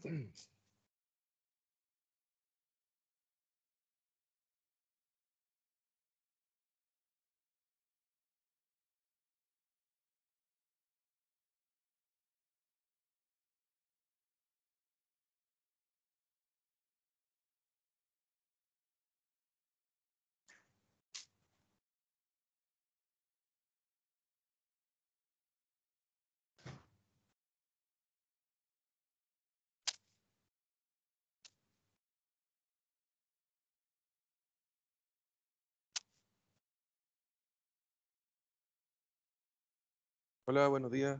Hola, buenos días.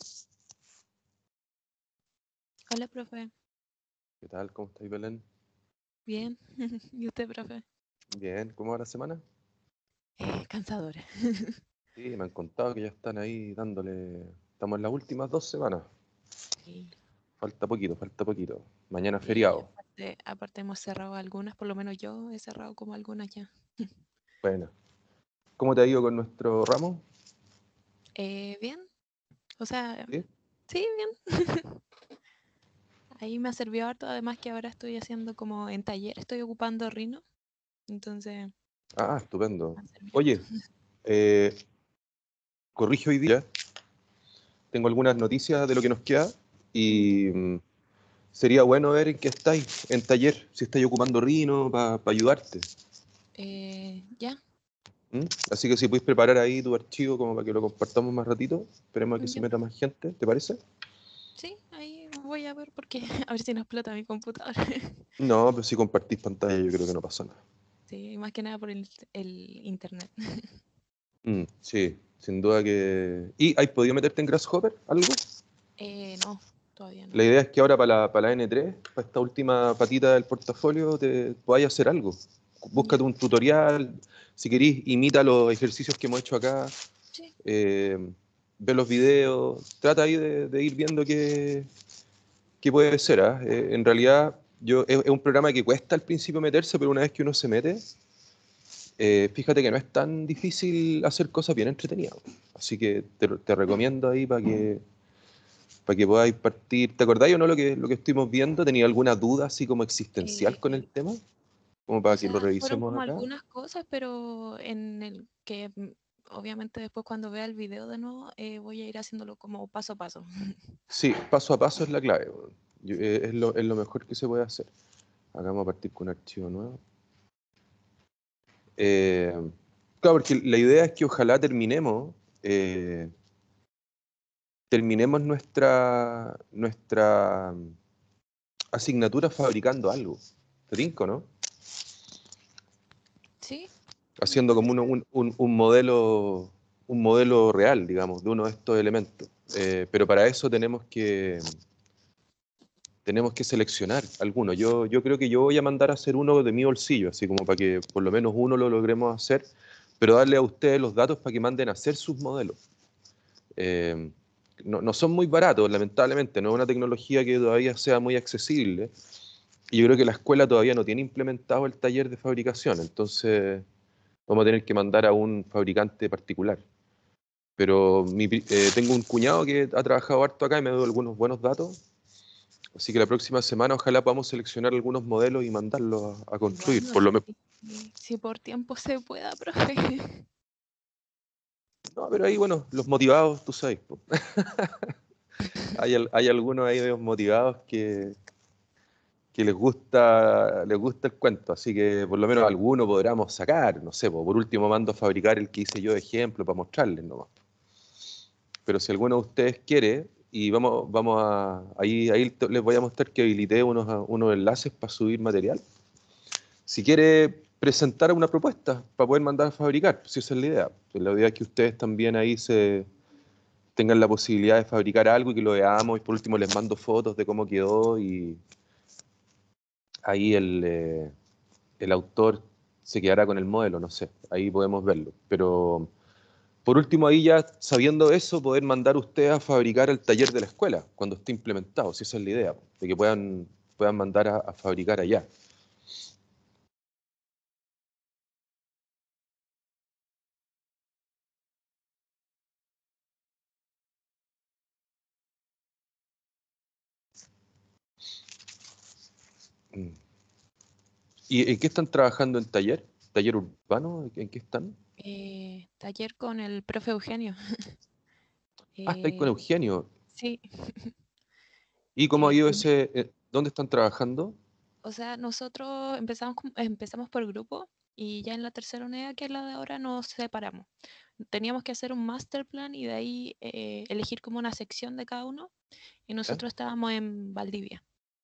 Hola, profe. ¿Qué tal? ¿Cómo estáis, Belén? Bien. ¿Y usted, profe? Bien, ¿cómo va la semana? Cansadora. Sí, me han contado que ya están ahí dándole. Estamos en las últimas 2 semanas. Sí. Falta poquito, falta poquito. Mañana Y feriado. aparte hemos cerrado algunas, por lo menos yo he cerrado como algunas ya. Bueno, ¿cómo te ha ido con nuestro ramo? Bien. O sea, ¿Sí? sí, bien. Ahí me ha servido harto, además que ahora estoy haciendo como en taller, estoy ocupando Rhino, entonces Ah, estupendo. me ha servido harto. Oye, eh, corrige hoy día. Tengo algunas noticias de lo que nos queda Ya. y sería bueno ver en qué estáis en taller, si estáis ocupando Rhino para ayudarte. Ya. ¿Mm? Así que si puedes preparar ahí tu archivo como para que lo compartamos más ratito, esperemos a que se Ya. meta más gente, ¿te parece? Sí, ahí voy a ver porque a ver si no explota mi computadora. No, pero si compartís pantalla yo creo que no pasa nada. Sí, más que nada por el internet. Sí, sin duda que... ¿Y has podido meterte en Grasshopper algo? No, todavía no. La idea es que ahora para la N3, para esta última patita del portafolio, te podáis hacer algo. Búscate Ya. un tutorial, si querís, imita los ejercicios que hemos hecho acá, Sí. eh, ve los videos, trata ahí de ir viendo qué puede ser. ¿Ah? En realidad, es un programa que cuesta al principio meterse, pero una vez que uno se mete, fíjate que no es tan difícil hacer cosas bien entretenidas. Así que te recomiendo ahí para que podáis partir. ¿Te acordáis o no lo que estuvimos viendo? ¿Tenía alguna duda así como existencial con el Eh, tema? Como O para que lo sea, fueron revisemos como acá. algunas cosas, pero en el que obviamente después cuando vea el video de nuevo voy a ir haciéndolo como paso a paso. Sí, paso a paso es la clave. Weón. Es lo mejor que se puede hacer. Acá vamos a partir con un archivo nuevo. Eh, claro, porque la idea es que ojalá terminemos nuestra asignatura fabricando algo. ¿Te tinco, no? Sí, Haciendo puede como ser. un modelo real, digamos, de uno de estos elementos. Pero para eso tenemos que seleccionar alguno. Yo creo que yo voy a mandar a hacer uno de mi bolsillo, así como para que por lo menos uno lo logremos hacer, pero darle a ustedes los datos para que manden a hacer sus modelos. Eh, no son muy baratos, lamentablemente, no es una tecnología que todavía sea muy accesible. Y yo creo que la escuela todavía no tiene implementado el taller de fabricación, entonces vamos a tener que mandar a un fabricante particular. Pero tengo un cuñado que ha trabajado harto acá y me ha dado algunos buenos datos. Así que la próxima semana ojalá podamos seleccionar algunos modelos y mandarlos a construir. Bueno, Por lo menos. si por tiempo se pueda, profe. No, pero ahí, bueno, los motivados, tú sabes. Po. Hay algunos ahí de los motivados que les gusta el cuento, así que por lo menos alguno podríamos sacar, no sé, po, por último mando a fabricar el que hice yo de ejemplo para mostrarles nomás. Pero si alguno de ustedes quiere, y ahí les voy a mostrar que habilité unos enlaces para subir material. Si quiere presentar una propuesta para poder mandar a fabricar, si esa es la idea. Pues la idea es que ustedes también ahí tengan la posibilidad de fabricar algo y que lo veamos, y por último les mando fotos de cómo quedó y ahí el autor se quedará con el modelo, no sé, ahí podemos verlo. Pero por último, ahí ya sabiendo eso, poder mandar ustedes a fabricar el taller de la escuela cuando esté implementado, si esa es la idea, de que puedan mandar a fabricar allá. Mm. ¿Y en qué están trabajando en taller? ¿Taller urbano? ¿En qué están? Taller con el profe Eugenio. Ah, estáis con Eh, Eugenio. sí, ¿Y cómo ha ido primero, ese? ¿Dónde están trabajando? o sea, nosotros empezamos por grupo y ya en la tercera unidad, que es la de ahora, nos separamos. Teníamos que hacer un master plan y de ahí elegir como una sección de cada uno y ¿Ya? nosotros estábamos en Valdivia.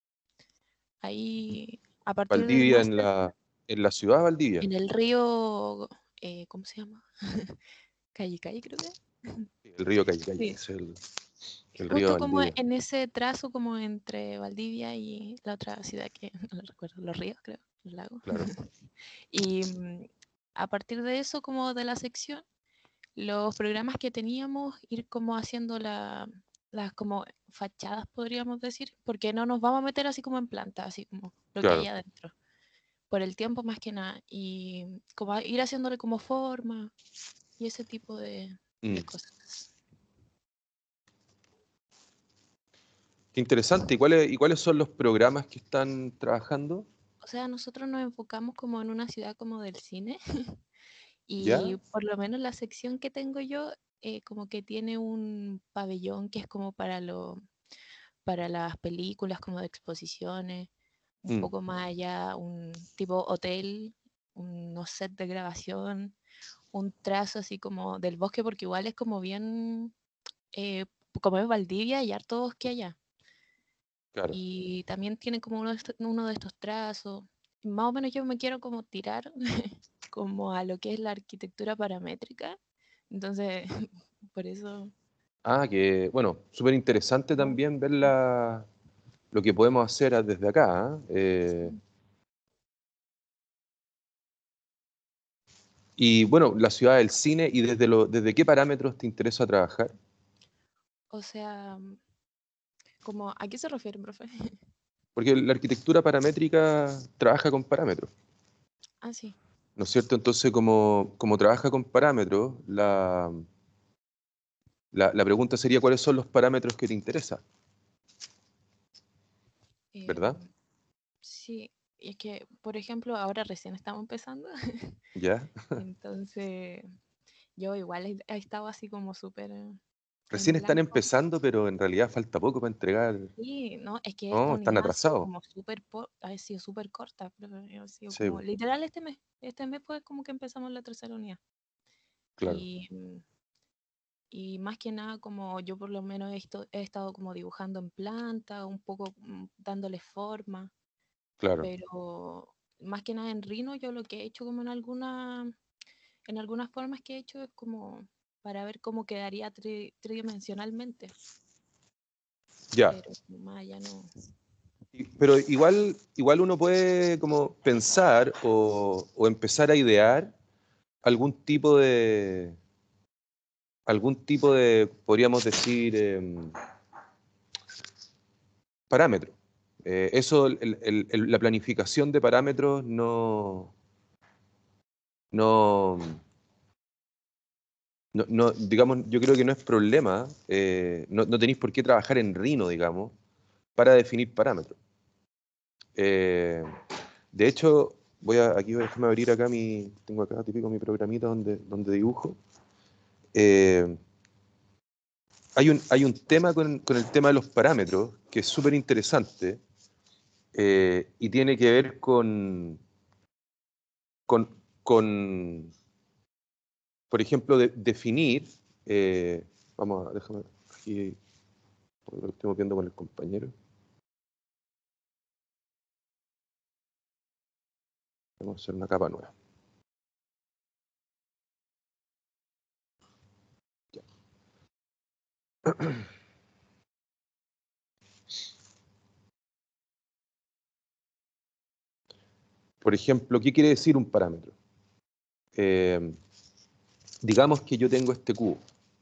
Ahí, a partir del Valdivia master plan, en la ciudad de Valdivia. en el río, ¿cómo se llama? Calle, creo que. El río Cayay, Sí, es el río de justo como Valdivia. en ese trazo como entre Valdivia y la otra ciudad que no lo recuerdo, Los Ríos, creo, los lagos. Claro. Y a partir de eso, como de la sección, los programas que teníamos, ir como haciendo las como fachadas, podríamos decir, porque no nos vamos a meter así como en planta, así como lo que hay Claro. adentro, por el tiempo más que nada, y como ir haciéndole como forma y ese tipo de Mm. cosas. Qué interesante. ¿Y cuáles son los programas que están trabajando? O sea, nosotros nos enfocamos como en una ciudad como del cine. ¿Ya? Y por lo menos la sección que tengo yo, como que tiene un pabellón que es como para las películas, como de exposiciones, un Mm. poco más allá, un tipo hotel, unos set de grabación, un trazo así como del bosque, porque igual es como bien, como es Valdivia y harto bosque allá. Claro. Y también tiene como uno de estos trazos. Más o menos yo me quiero como tirar como a lo que es la arquitectura paramétrica. Entonces, por eso. Ah, que bueno, súper interesante ¿No? también ver lo que podemos hacer desde acá. ¿Ah? Sí. Y bueno, la ciudad del cine, ¿y desde qué parámetros te interesa trabajar? O sea, como, ¿a qué se refiere, profe? Porque la arquitectura paramétrica trabaja con parámetros, Ah, sí. ¿no es cierto? Entonces, como trabaja con parámetros, la pregunta sería cuáles son los parámetros que te interesan, ¿verdad? Em, sí, y es que, por ejemplo, ahora recién estamos empezando, ¿Ya? entonces yo igual he estado así como súper en Recién están blanco. empezando, pero en realidad falta poco para entregar. Sí, no, es que esta No, están unidad ha sido atrasados. como ha sido súper corta, pero ha sido Sí, como literal este mes fue como que empezamos la tercera unidad. claro, Y, y más que nada como yo por lo menos he estado como dibujando en planta, un poco dándole forma, claro. pero más que nada en Rhino yo lo que he hecho como en algunas formas que he hecho es como para ver cómo quedaría tridimensionalmente, Ya. pero más allá no. Pero igual uno puede como pensar o empezar a idear algún tipo de, podríamos decir, parámetro. Eso, la planificación de parámetros no, digamos, yo creo que no es problema. No tenéis por qué trabajar en Rhino, digamos, para definir parámetros. Eh, de hecho, déjame abrir acá tengo acá típico mi programita donde dibujo. Eh, hay un tema con el tema de los parámetros que es súper interesante y tiene que ver con, con, por ejemplo, definir, déjame, aquí lo estoy viendo con el compañero, vamos a hacer una capa nueva. Ya. Por ejemplo, ¿qué quiere decir un parámetro? Eh, digamos que yo tengo este cubo,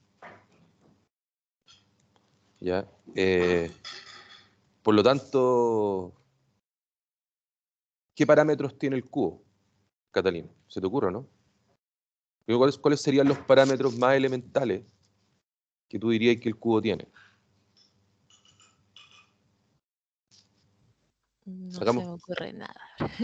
¿ya? Por lo tanto, ¿qué parámetros tiene el cubo, Catalina? ¿Se te ocurre, no? Digo, ¿cuáles serían los parámetros más elementales que tú dirías que el cubo tiene? No se Hagamos, me ocurre nada.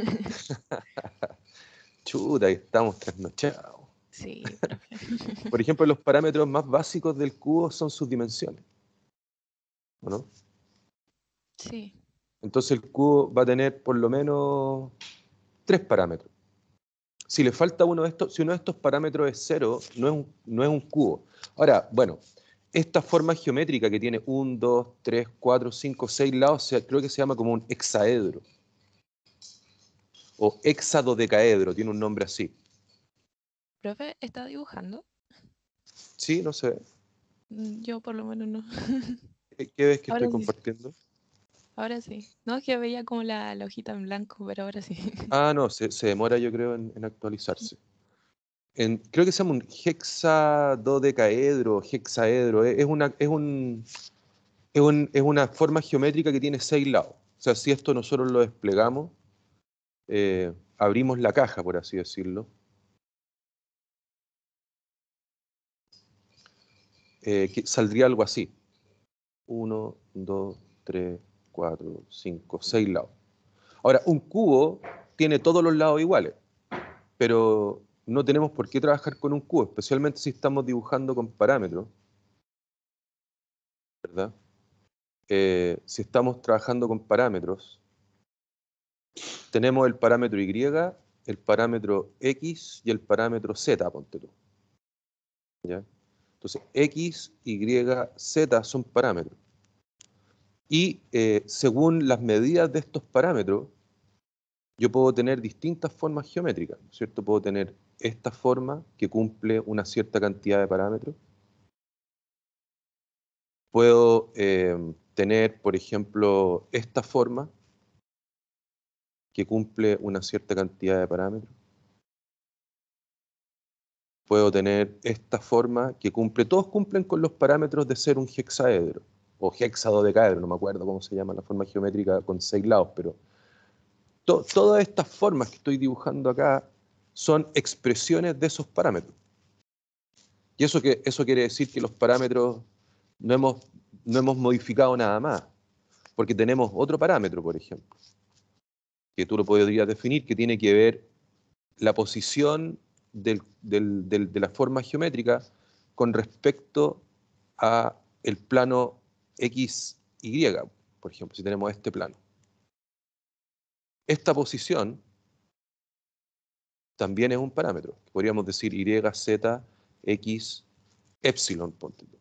chuta, ahí estamos trasnochados. Sí, profe. Por ejemplo, los parámetros más básicos del cubo son sus dimensiones, ¿o no? Sí, Entonces el cubo va a tener por lo menos 3 parámetros. Si le falta uno de estos, si uno de estos parámetros es 0, no es un cubo. Ahora, bueno, esta forma geométrica que tiene 1, 2, 3, 4, 5, 6 lados, creo que se llama como un hexaedro. O hexadodecaedro, tiene un nombre así. profe, ¿está dibujando? Sí, no sé. Yo por lo menos no. ¿Qué ves que estoy Ahora sí, compartiendo? ahora sí. No, es que veía como la hojita en blanco, pero ahora sí. Ah, no, se demora yo creo en actualizarse. Creo que se llama un hexadodecaedro, hexaedro. Es una forma geométrica que tiene 6 lados. O sea, si esto nosotros lo desplegamos, abrimos la caja, por así decirlo, que saldría algo así. 1, 2, 3, 4, 5, 6 lados. Ahora, un cubo tiene todos los lados iguales, pero no tenemos por qué trabajar con un cubo, especialmente si estamos dibujando con parámetros, ¿verdad? Si estamos trabajando con parámetros, tenemos el parámetro Y, el parámetro X y el parámetro Z, ponte tú. ¿Ya? Entonces, X, Y, Z son parámetros. Y según las medidas de estos parámetros, yo puedo tener distintas formas geométricas, ¿cierto? Puedo tener esta forma que cumple una cierta cantidad de parámetros. Puedo tener, por ejemplo, esta forma que cumple una cierta cantidad de parámetros. Puedo tener esta forma que cumple, todos cumplen con los parámetros de ser un hexaedro, o hexadodecaedro, no me acuerdo cómo se llama la forma geométrica con 6 lados, pero todas estas formas que estoy dibujando acá son expresiones de esos parámetros. Y eso quiere decir que los parámetros no hemos modificado nada más, porque tenemos otro parámetro, por ejemplo, que tú lo podrías definir, que tiene que ver la posición de la forma geométrica con respecto a el plano XY, por ejemplo, si tenemos este plano. Esta posición también es un parámetro. Podríamos decir Y, Z, X, epsilon, ponte tú.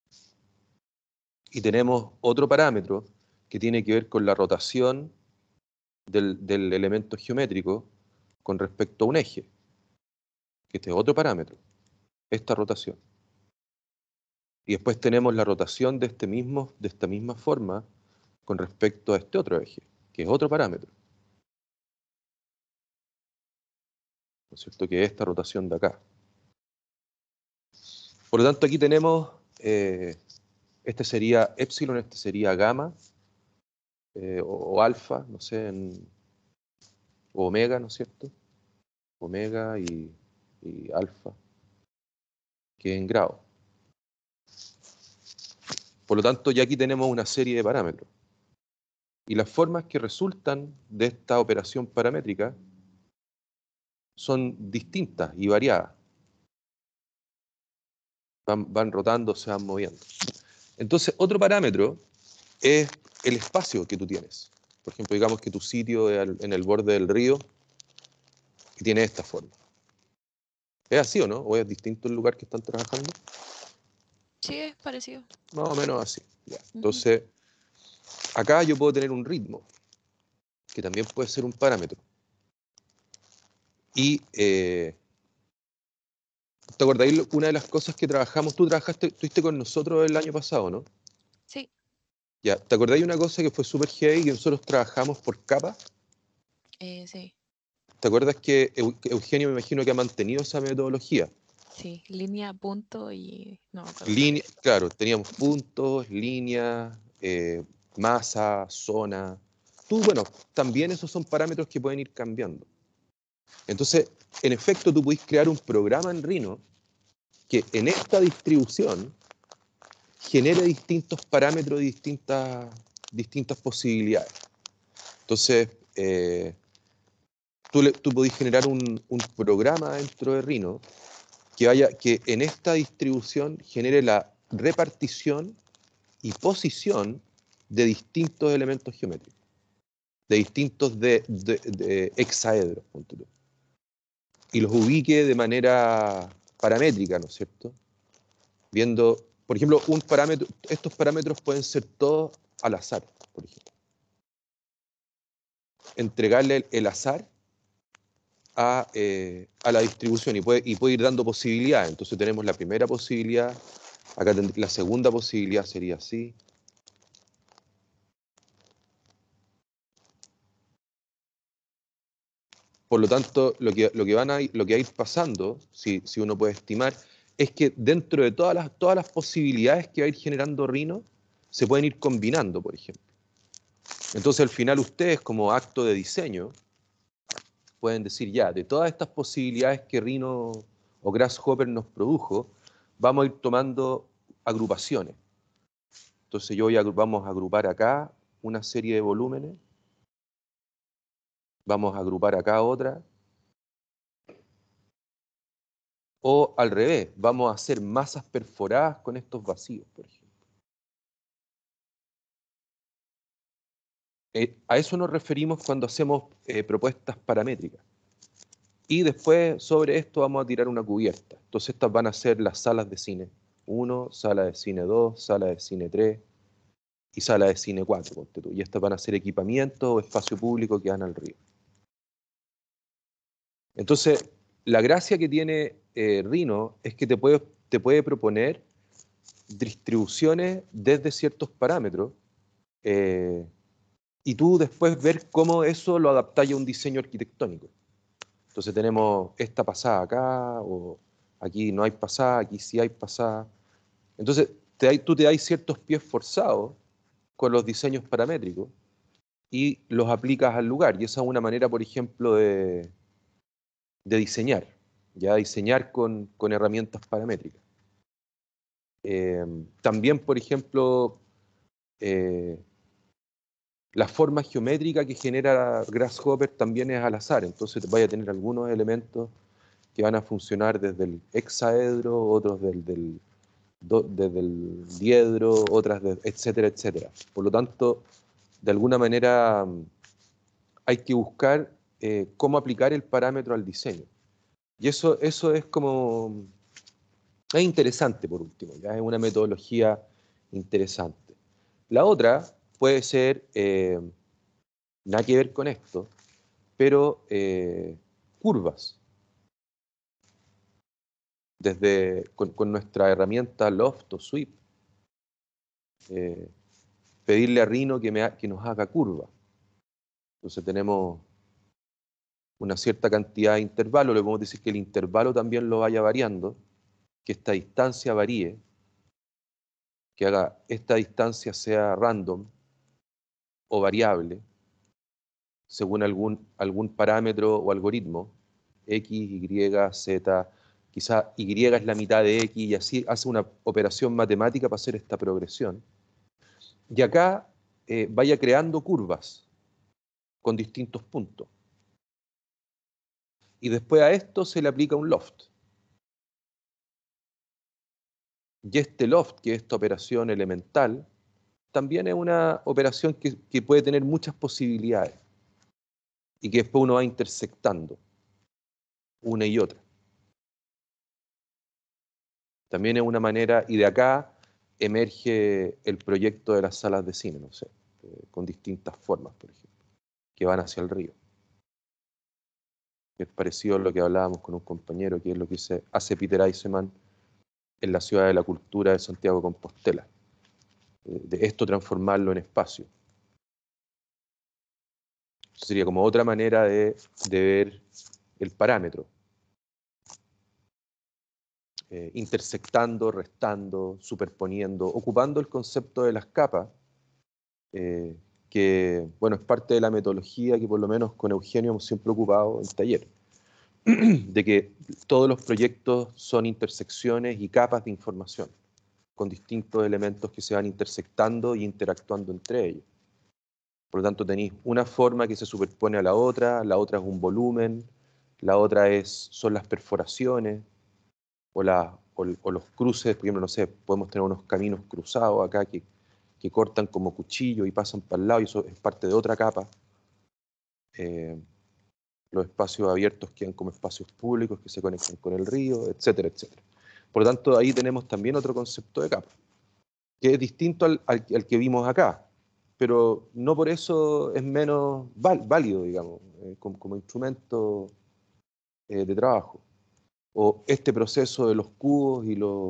Y tenemos otro parámetro que tiene que ver con la rotación del elemento geométrico con respecto a un eje, que este es otro parámetro, esta rotación. Y después tenemos la rotación de esta misma forma con respecto a este otro eje, que es otro parámetro. ¿No es cierto? Que es esta rotación de acá. Por lo tanto, aquí tenemos, este sería epsilon, este sería gamma, o alfa, no sé, o omega, ¿no es cierto? Omega y alfa, que es en grado. Por lo tanto, ya aquí tenemos una serie de parámetros. Y las formas que resultan de esta operación paramétrica son distintas y variadas. Van rotando, se van moviendo. Entonces, otro parámetro es el espacio que tú tienes. Por ejemplo, digamos que tu sitio es en el borde del río y tiene esta forma. ¿Es así o no? ¿O es distinto el lugar que están trabajando? Sí, es parecido. Más o menos así. Ya. Ujú. Entonces, acá yo puedo tener un ritmo, que también puede ser un parámetro. Y, ¿te acordáis una de las cosas que trabajamos? Tú estuviste con nosotros el año pasado, ¿no? Sí, Ya, ¿te acordáis una cosa que fue súper heavy que nosotros trabajamos por capas? sí, ¿Te acuerdas que Eugenio me imagino que ha mantenido esa metodología? sí. Línea, punto y no me acuerdo cuál Línea, era. claro, teníamos puntos, líneas, masa, zona. Bueno, también esos son parámetros que pueden ir cambiando. Entonces, en efecto, tú puedes crear un programa en Rhino que en esta distribución genere distintos parámetros y distintas posibilidades. Entonces, tú podés generar un programa dentro de Rhino que en esta distribución genere la repartición y posición de distintos elementos geométricos, de distintos de hexaedros, punto tú, y los ubique de manera paramétrica, ¿no es cierto? Viendo, por ejemplo, un parámetro, estos parámetros pueden ser todos al azar, por ejemplo. Entregarle el azar a la distribución y puede ir dando posibilidades. Entonces tenemos la primera posibilidad, acá la segunda posibilidad sería así. Por lo tanto, lo que va a ir pasando, si uno puede estimar, es que dentro de todas las posibilidades que va a ir generando Rhino, se pueden ir combinando, por ejemplo. Entonces, al final, ustedes, como acto de diseño, pueden decir, ya, de todas estas posibilidades que Rhino o Grasshopper nos produjo, vamos a ir tomando agrupaciones. Entonces, vamos a agrupar acá una serie de volúmenes, vamos a agrupar acá otra, o al revés, vamos a hacer masas perforadas con estos vacíos, por ejemplo. A eso nos referimos cuando hacemos propuestas paramétricas. Y después sobre esto vamos a tirar una cubierta. Entonces estas van a ser las salas de cine 1, sala de cine 2, sala de cine 3 y sala de cine 4, ponte tú. Y estas van a ser equipamientos o espacio público que dan al río. Entonces, la gracia que tiene Rhino es que te puede proponer distribuciones desde ciertos parámetros y tú después ver cómo eso lo adaptáis a un diseño arquitectónico. Entonces tenemos esta pasada acá, o aquí no hay pasada, aquí sí hay pasada. Entonces tú te das ciertos pies forzados con los diseños paramétricos y los aplicas al lugar. Y esa es una manera, por ejemplo, de diseñar, ya diseñar con herramientas paramétricas. También, por ejemplo, la forma geométrica que genera Grasshopper también es al azar, entonces vaya a tener algunos elementos que van a funcionar desde el hexaedro, otros desde el diedro, otras, etcétera, etcétera. Por lo tanto, de alguna manera hay que buscar cómo aplicar el parámetro al diseño. Y eso es como... Es interesante, por último, ¿ya? Es una metodología interesante. La otra puede ser, nada que ver con esto, pero curvas. Con nuestra herramienta Loft o Sweep, pedirle a Rhino que nos haga curva. Entonces tenemos una cierta cantidad de intervalo, le podemos decir que el intervalo también lo vaya variando, que esta distancia varíe, que haga esta distancia sea random o variable, según algún parámetro o algoritmo, X, Y, Z, quizá Y es la mitad de X, y así hace una operación matemática para hacer esta progresión. Y acá vaya creando curvas con distintos puntos. Y después a esto se le aplica un loft. Y este loft, que es esta operación elemental, también es una operación que puede tener muchas posibilidades y que después uno va intersectando una y otra. También es una manera, y de acá emerge el proyecto de las salas de cine, no sé, con distintas formas, por ejemplo, que van hacia el río. Es parecido a lo que hablábamos con un compañero, que es lo que hace Peter Eisenman en la Ciudad de la Cultura de Santiago de Compostela. De esto transformarlo en espacio. Sería como otra manera de ver el parámetro. Intersectando, restando, superponiendo, ocupando el concepto de las capas, que, bueno, es parte de la metodología que por lo menos con Eugenio hemos siempre ocupado en taller, de que todos los proyectos son intersecciones y capas de información, con distintos elementos que se van intersectando y interactuando entre ellos. Por lo tanto, tenéis una forma que se superpone a la otra es un volumen, la otra son las perforaciones o los cruces. Por ejemplo, no sé, podemos tener unos caminos cruzados acá que cortan como cuchillo y pasan para el lado, y eso es parte de otra capa. Los espacios abiertos quedan como espacios públicos que se conectan con el río, etcétera, etcétera. Por lo tanto, ahí tenemos también otro concepto de capa, que es distinto al que vimos acá, pero no por eso es menos válido, digamos, como instrumento de trabajo. O este proceso de los cubos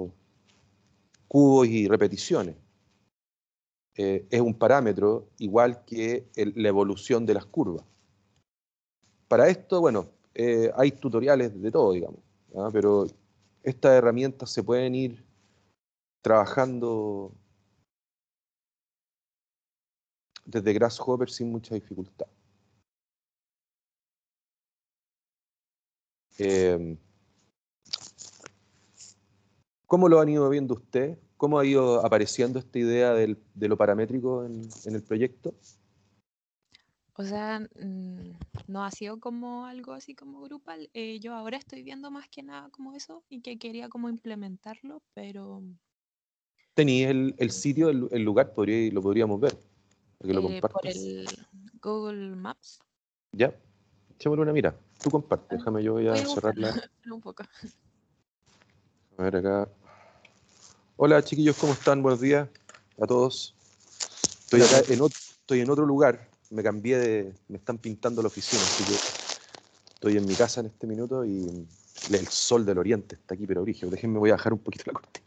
y repeticiones. Es un parámetro igual que la evolución de las curvas. Para esto, bueno, hay tutoriales de todo, digamos, ¿ah? Pero estas herramientas se pueden ir trabajando desde Grasshopper sin mucha dificultad. ¿Cómo lo han ido viendo ustedes? ¿Cómo ha ido apareciendo esta idea de lo paramétrico en el proyecto? O sea, no ha sido como algo así como grupal. Yo ahora estoy viendo más que nada como eso y que quería como implementarlo, pero Tenéis el sitio, el lugar, lo podríamos ver, para que lo por compartas. el Google Maps. Ya, echémosle una mira. Tú comparte, Ah, déjame, yo voy voy a a cerrar buscarlo la... un poco. A ver acá. Hola chiquillos, ¿cómo están? Buenos días a todos. Estoy acá estoy en otro lugar. Me están pintando la oficina, así que estoy en mi casa en este minuto y el sol del oriente está aquí, pero brígido. Déjenme, voy a bajar un poquito la cortina.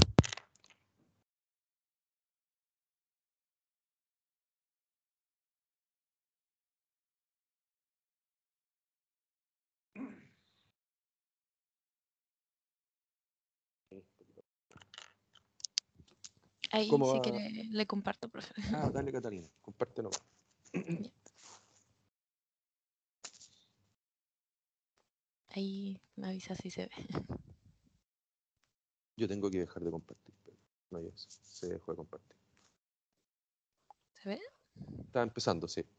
Ahí ¿Cómo si va? quiere le comparto, profe. Ah, dale Catalina, compártelo. Ya. Ahí me avisa si se ve. Yo tengo que dejar de compartir, pero no, ya se dejó de compartir. ¿Se ve? Estaba empezando, sí.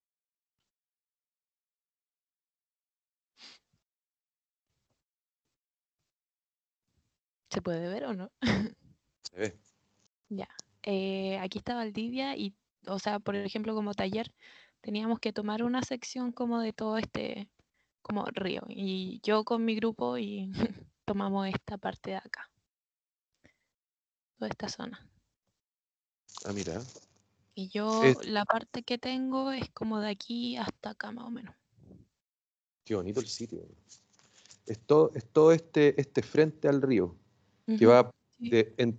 ¿Se puede ver o no? Se ve. Ya. Aquí está Valdivia y, o sea, por ejemplo, como taller, teníamos que tomar una sección como de todo este, como río. Y yo con mi grupo y tomamos esta parte de acá, toda esta zona. Ah, mira. Y yo Es, la parte que tengo es como de aquí hasta acá más o menos. qué bonito el sitio. Es todo este frente al río, que Ujú, va sí,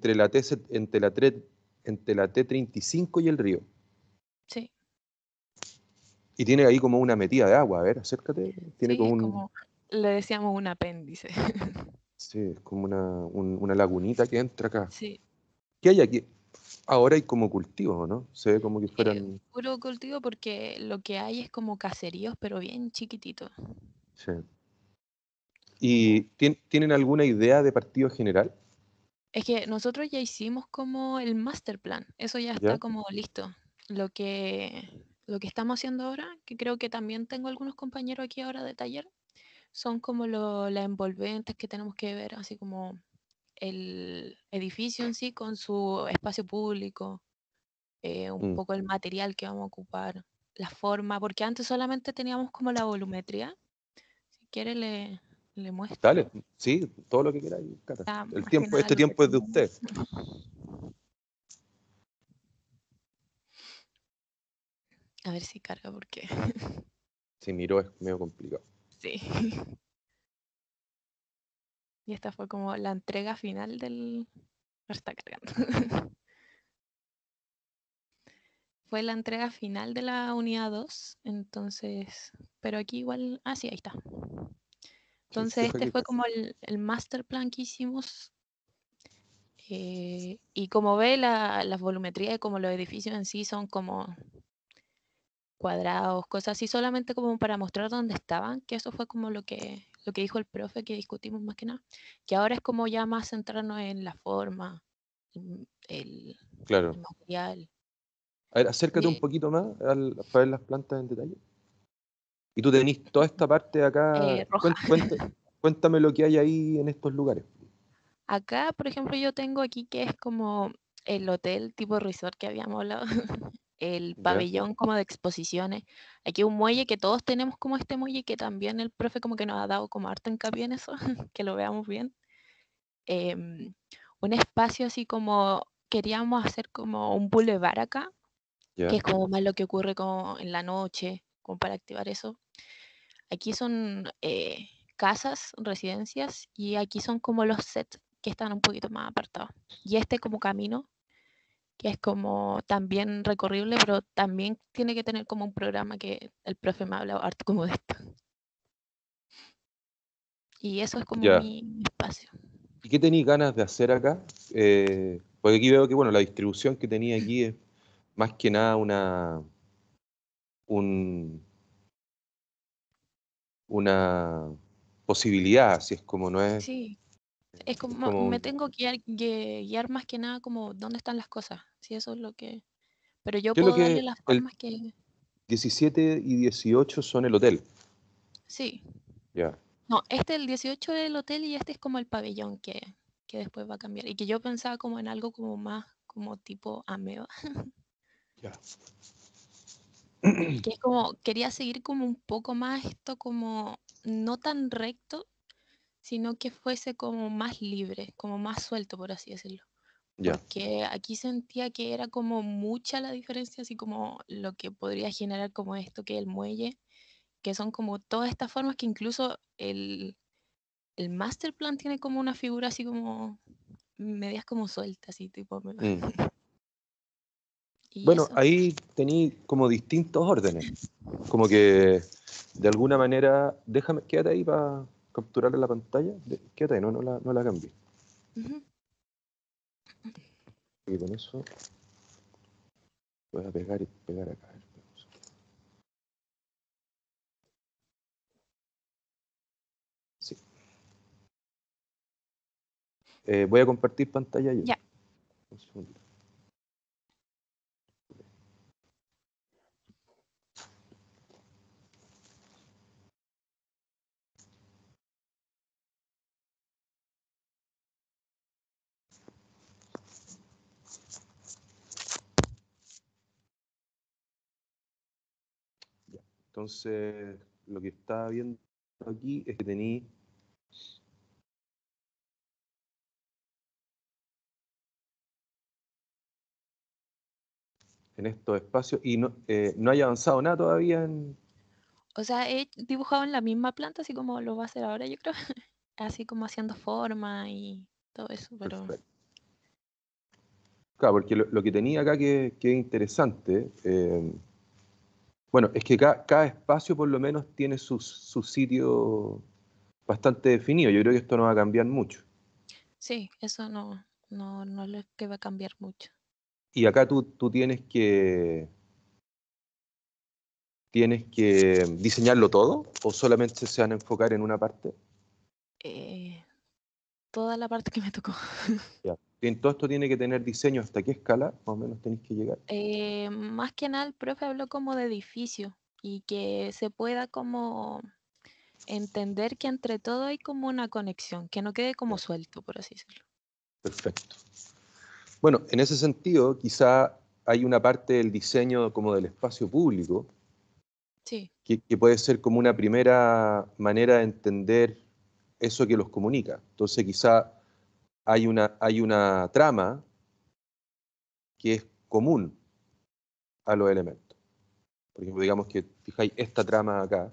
entre la T35 y el río. sí, Y tiene ahí como una metida de agua, a ver, acércate. Tiene sí, como es como, le decíamos un apéndice. sí, es como una lagunita que entra acá. Sí, ¿Qué hay aquí? Ahora hay como cultivos, ¿no? Se ve como que fueran, puro cultivo porque lo que hay es como caseríos, pero bien chiquititos. sí. ¿Y tienen alguna idea de partido general? Es que nosotros ya hicimos como el master plan, eso ya está ¿Ya? como listo. Lo que estamos haciendo ahora, que creo que también tengo algunos compañeros aquí ahora de taller, son como las envolventes que tenemos que ver, así como el edificio en sí con su espacio público, un Mm. poco el material que vamos a ocupar, la forma, porque antes solamente teníamos como la volumetría. Si quiere le muestro. Dale, sí, todo lo que queráis, Cata. Está más que nada Este lo que tiempo es de tenemos. usted. A ver si carga porque Si miró es medio complicado. sí. Y esta fue como la entrega final del... Ahora está cargando. Fue la entrega final de la unidad 2, entonces... Pero aquí igual... Ah, sí, ahí está. Sí, Entonces deja este que... fue como el master plan que hicimos. Y como ve, las volumetrías y como los edificios en sí son como cuadrados, cosas así, solamente como para mostrar dónde estaban, que eso fue como lo que dijo el profe, que discutimos más que nada, que ahora es como ya más centrarnos en la forma, el Claro. material. A ver, acércate un Ye- poquito más para ver las plantas en detalle. Y tú tenés toda esta parte de acá. Roja. Cuéntame lo que hay ahí en estos lugares. Acá, por ejemplo, yo tengo aquí que es como el hotel tipo resort que habíamos hablado, el ¿Ya? pabellón como de exposiciones. Aquí un muelle que todos tenemos como este muelle que también el profe como que nos ha dado como harto hincapié en eso, que lo veamos bien. Em, un espacio así como queríamos hacer como un boulevard acá, que ¿Ya? es como más lo que ocurre como en la noche, como para activar eso. Aquí son casas, residencias, y aquí son como los sets que están un poquito más apartados. Y este como camino, que es como también recorrible, pero también tiene que tener como un programa que el profe me ha hablado harto como de esto. Y eso es como Ya. mi espacio. ¿Y qué tenéis ganas de hacer acá? Porque aquí veo que, bueno, la distribución que tenía aquí es más que nada un- una posibilidad, así es como no es, Sí, es es como como me un... tengo que guiar más que nada como dónde están las cosas. Sí, eso es lo que... Pero yo Yo lo puedo darle que las el formas que... 17 y 18 son el hotel. Sí. Ya, No, este el 18 es el hotel y este es como el pabellón que después va a cambiar. Y que yo pensaba como en algo como más como tipo ameba. ya. Que es como, quería seguir como un poco más esto como no tan recto, sino que fuese como más libre, como más suelto, por así decirlo. Ya. Porque aquí sentía que era como mucha la diferencia, así como lo que podría generar como esto que es el muelle, que son como todas estas formas que incluso el master plan tiene como una figura así como medias como sueltas, así tipo ameba. Mm. Y Bueno, eso. ahí tení como distintos órdenes. Como que de alguna manera, déjame, quédate ahí para capturar la pantalla. Quédate ahí, no la cambies. Ujú. Y con eso voy a pegar y pegar acá. Sí. Voy a compartir pantalla yo. Ya, Un segundito. Ya. Entonces, lo que estaba viendo aquí es que tení en estos espacios y no hay avanzado nada todavía en... o sea, he dibujado en la misma planta, así como lo va a hacer ahora, yo creo. Así como haciendo forma y todo eso, pero Perfecto. Claro, porque lo que tenía acá que es interesante, bueno, es que cada espacio por lo menos tiene su sitio bastante definido. Yo creo que esto no va a cambiar mucho. sí, eso no es lo que va a cambiar mucho. Y acá tú tienes que diseñarlo todo o solamente se van a enfocar en una parte. Eh, toda la parte que me tocó. Ya. Bien, todo esto tiene que tener diseño. ¿Hasta qué escala más o menos tenéis que llegar? Más que nada el profe habló como de edificio y que se pueda como entender que entre todo hay como una conexión, que no quede como Ya, suelto, por así decirlo. perfecto. Bueno, en ese sentido, quizá hay una parte del diseño como del espacio público Sí, que puede ser como una primera manera de entender eso que los comunica. Entonces, quizá hay una trama que es común a los elementos. Por ejemplo, digamos que fijáis esta trama acá,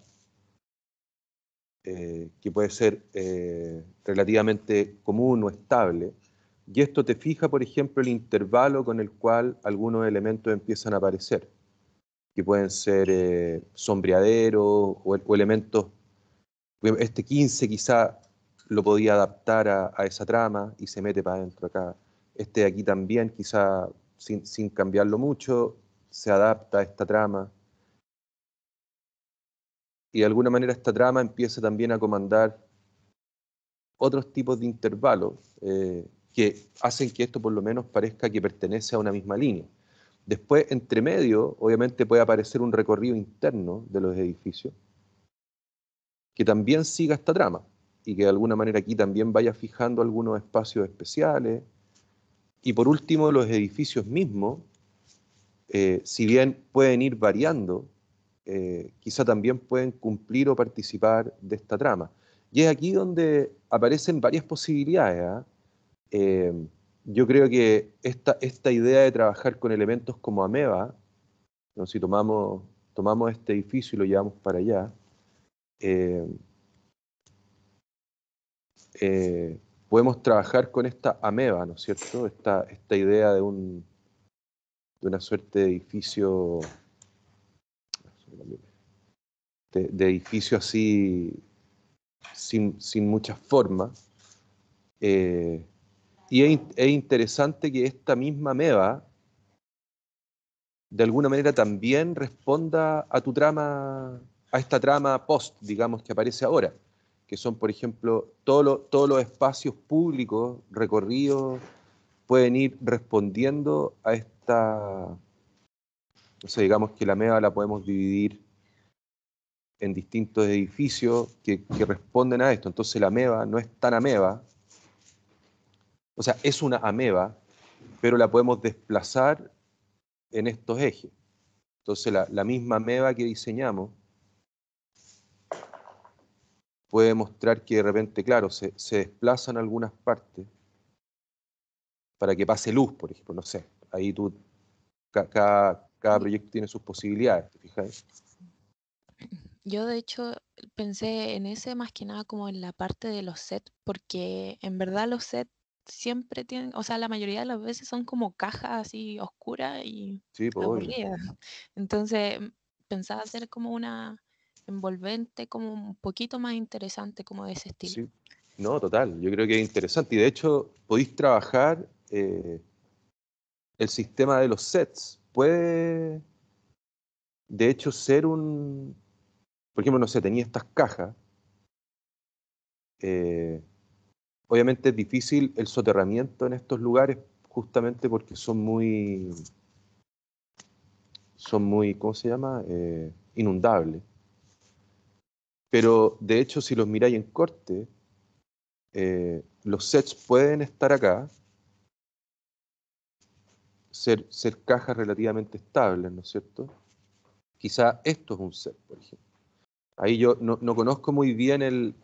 que puede ser relativamente común o estable, y esto te fija, por ejemplo, el intervalo con el cual algunos elementos empiezan a aparecer, que pueden ser sombreaderos o elementos. Este 15 quizá lo podía adaptar a esa trama y se mete para adentro acá. Este de aquí también, quizá sin cambiarlo mucho, se adapta a esta trama. Y de alguna manera esta trama empieza también a comandar otros tipos de intervalos que hacen que esto por lo menos parezca que pertenece a una misma línea. Después, entre medio, obviamente puede aparecer un recorrido interno de los edificios que también siga esta trama y que de alguna manera aquí también vaya fijando algunos espacios especiales. Y por último, los edificios mismos, si bien pueden ir variando, quizá también pueden cumplir o participar de esta trama. Y es aquí donde aparecen varias posibilidades, ¿ah? Eh, yo creo que esta idea de trabajar con elementos como ameba, ¿no? Si tomamos este edificio y lo llevamos para allá, eh, podemos trabajar con esta ameba, ¿no es cierto? Esta idea de una suerte de edificio, de edificio así, sin muchas formas. Y es interesante que esta misma ameba, de alguna manera, también responda a tu trama, a esta trama post, digamos, que aparece ahora, que son, por ejemplo, todos los espacios públicos recorridos pueden ir respondiendo a esta, no sé, digamos que la ameba la podemos dividir en distintos edificios que responden a esto. Entonces la ameba no es tan ameba, o sea, es una ameba, pero la podemos desplazar en estos ejes. Entonces la misma ameba que diseñamos puede mostrar que de repente, claro, se desplazan algunas partes para que pase luz, por ejemplo, no sé. Ahí cada Y proyecto tiene sus posibilidades, ¿te fijas? yo de hecho pensé en ese más que nada como en la parte de los sets, porque en verdad los sets siempre tienen, o sea, la mayoría de las veces son como cajas así oscuras y Sí, pues obvio. aburridas. Entonces pensaba hacer como una envolvente, como un poquito más interesante, como de ese estilo. Sí, no, total. Yo creo que es interesante. Y de hecho, podéis trabajar el sistema de los sets. Puede, de hecho, ser por ejemplo, no sé, tenía estas cajas. eh, Obviamente es difícil el soterramiento en estos lugares justamente porque son muy, ¿cómo se llama? Inundables. Pero de hecho, si los miráis en corte, los sets pueden estar acá, ser cajas relativamente estables, ¿no es cierto? Quizá esto es un set, por ejemplo. Ahí yo no conozco muy bien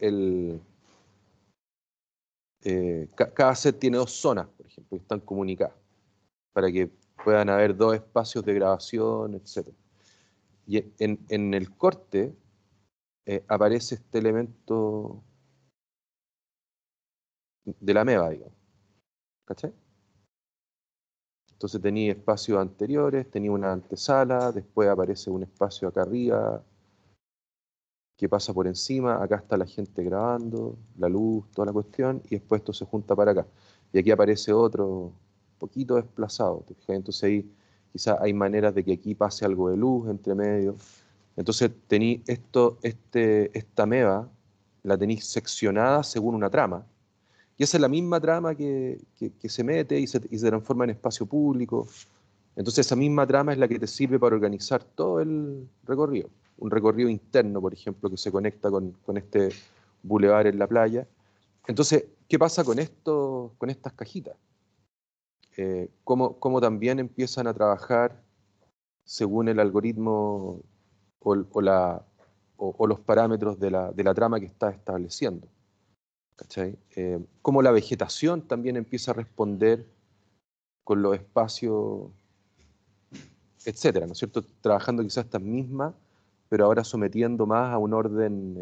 cada set tiene dos zonas, por ejemplo, que están comunicadas, para que puedan haber dos espacios de grabación, etc. Y en el corte aparece este elemento de la ameba, digamos. ¿Cachai? Entonces tenía espacios anteriores, tenía una antesala, después aparece un espacio acá arriba que pasa por encima, acá está la gente grabando, la luz, toda la cuestión, y después esto se junta para acá. Y aquí aparece otro poquito desplazado, ¿te fijas? Entonces ahí quizás hay maneras de que aquí pase algo de luz entre medio. Entonces tení esta ameba, la tenéis seccionada según una trama, y esa es la misma trama que se mete y se transforma en espacio público. Entonces esa misma trama es la que te sirve para organizar todo el recorrido. Un recorrido interno, por ejemplo, que se conecta con este bulevar en la playa. Entonces, ¿qué pasa con estas cajitas? ¿Cómo también empiezan a trabajar según el algoritmo o los parámetros de la trama que estás estableciendo? ¿Cachai? Cómo la vegetación también empieza a responder con los espacios, etcétera, ¿no es cierto? Trabajando quizás estas mismas, pero ahora sometiendo más a un orden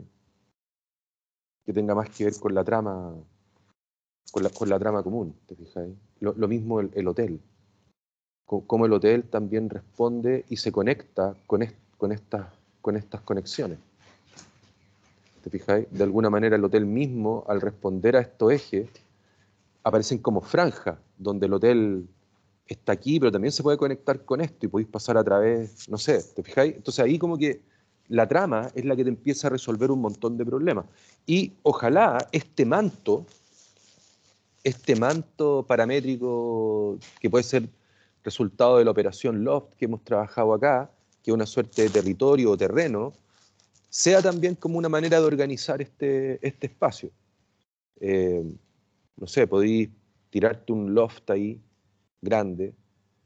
que tenga más que ver con la trama, con la trama común, ¿te fijas? Lo mismo el hotel, cómo el hotel también responde y se conecta con estas conexiones. ¿Te fijas? De alguna manera el hotel mismo, al responder a estos ejes, aparecen como franjas, donde el hotel está aquí, pero también se puede conectar con esto y podéis pasar a través, no sé, ¿te fijáis? Entonces ahí como que la trama es la que te empieza a resolver un montón de problemas. Y ojalá este manto paramétrico, que puede ser resultado de la operación Loft que hemos trabajado acá, que es una suerte de territorio o terreno, sea también como una manera de organizar este espacio. No sé, podéis tirarte un loft ahí grande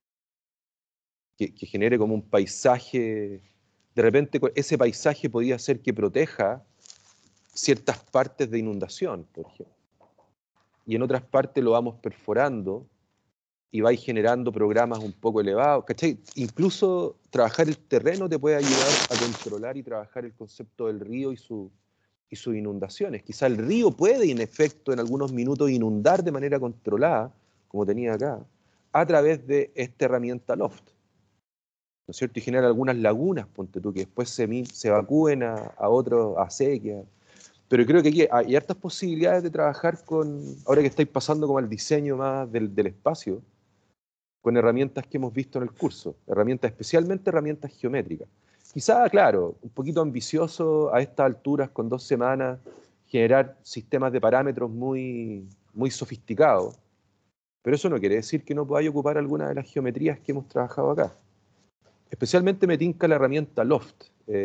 que genere como un paisaje. De repente ese paisaje podía hacer que proteja ciertas partes de inundación, por ejemplo. Y en otras partes lo vamos perforando y vais generando programas un poco elevados, ¿cachai? Incluso trabajar el terreno te puede ayudar a controlar y trabajar el concepto del río y sus inundaciones. Quizá el río puede, en efecto, en algunos minutos inundar de manera controlada, como tenía acá, a través de esta herramienta Loft, ¿no es cierto? Y generar algunas lagunas, ponte tú, que después se evacúen a otros, a sequía. Pero creo que aquí hay hartas posibilidades de trabajar con, ahora que estáis pasando como al diseño más del espacio, con herramientas que hemos visto en el curso, herramientas, especialmente herramientas geométricas. Quizá, claro, un poquito ambicioso a estas alturas, con 2 semanas, generar sistemas de parámetros muy sofisticados, pero eso no quiere decir que no podáis ocupar alguna de las geometrías que hemos trabajado acá. Especialmente me tinca la herramienta Loft,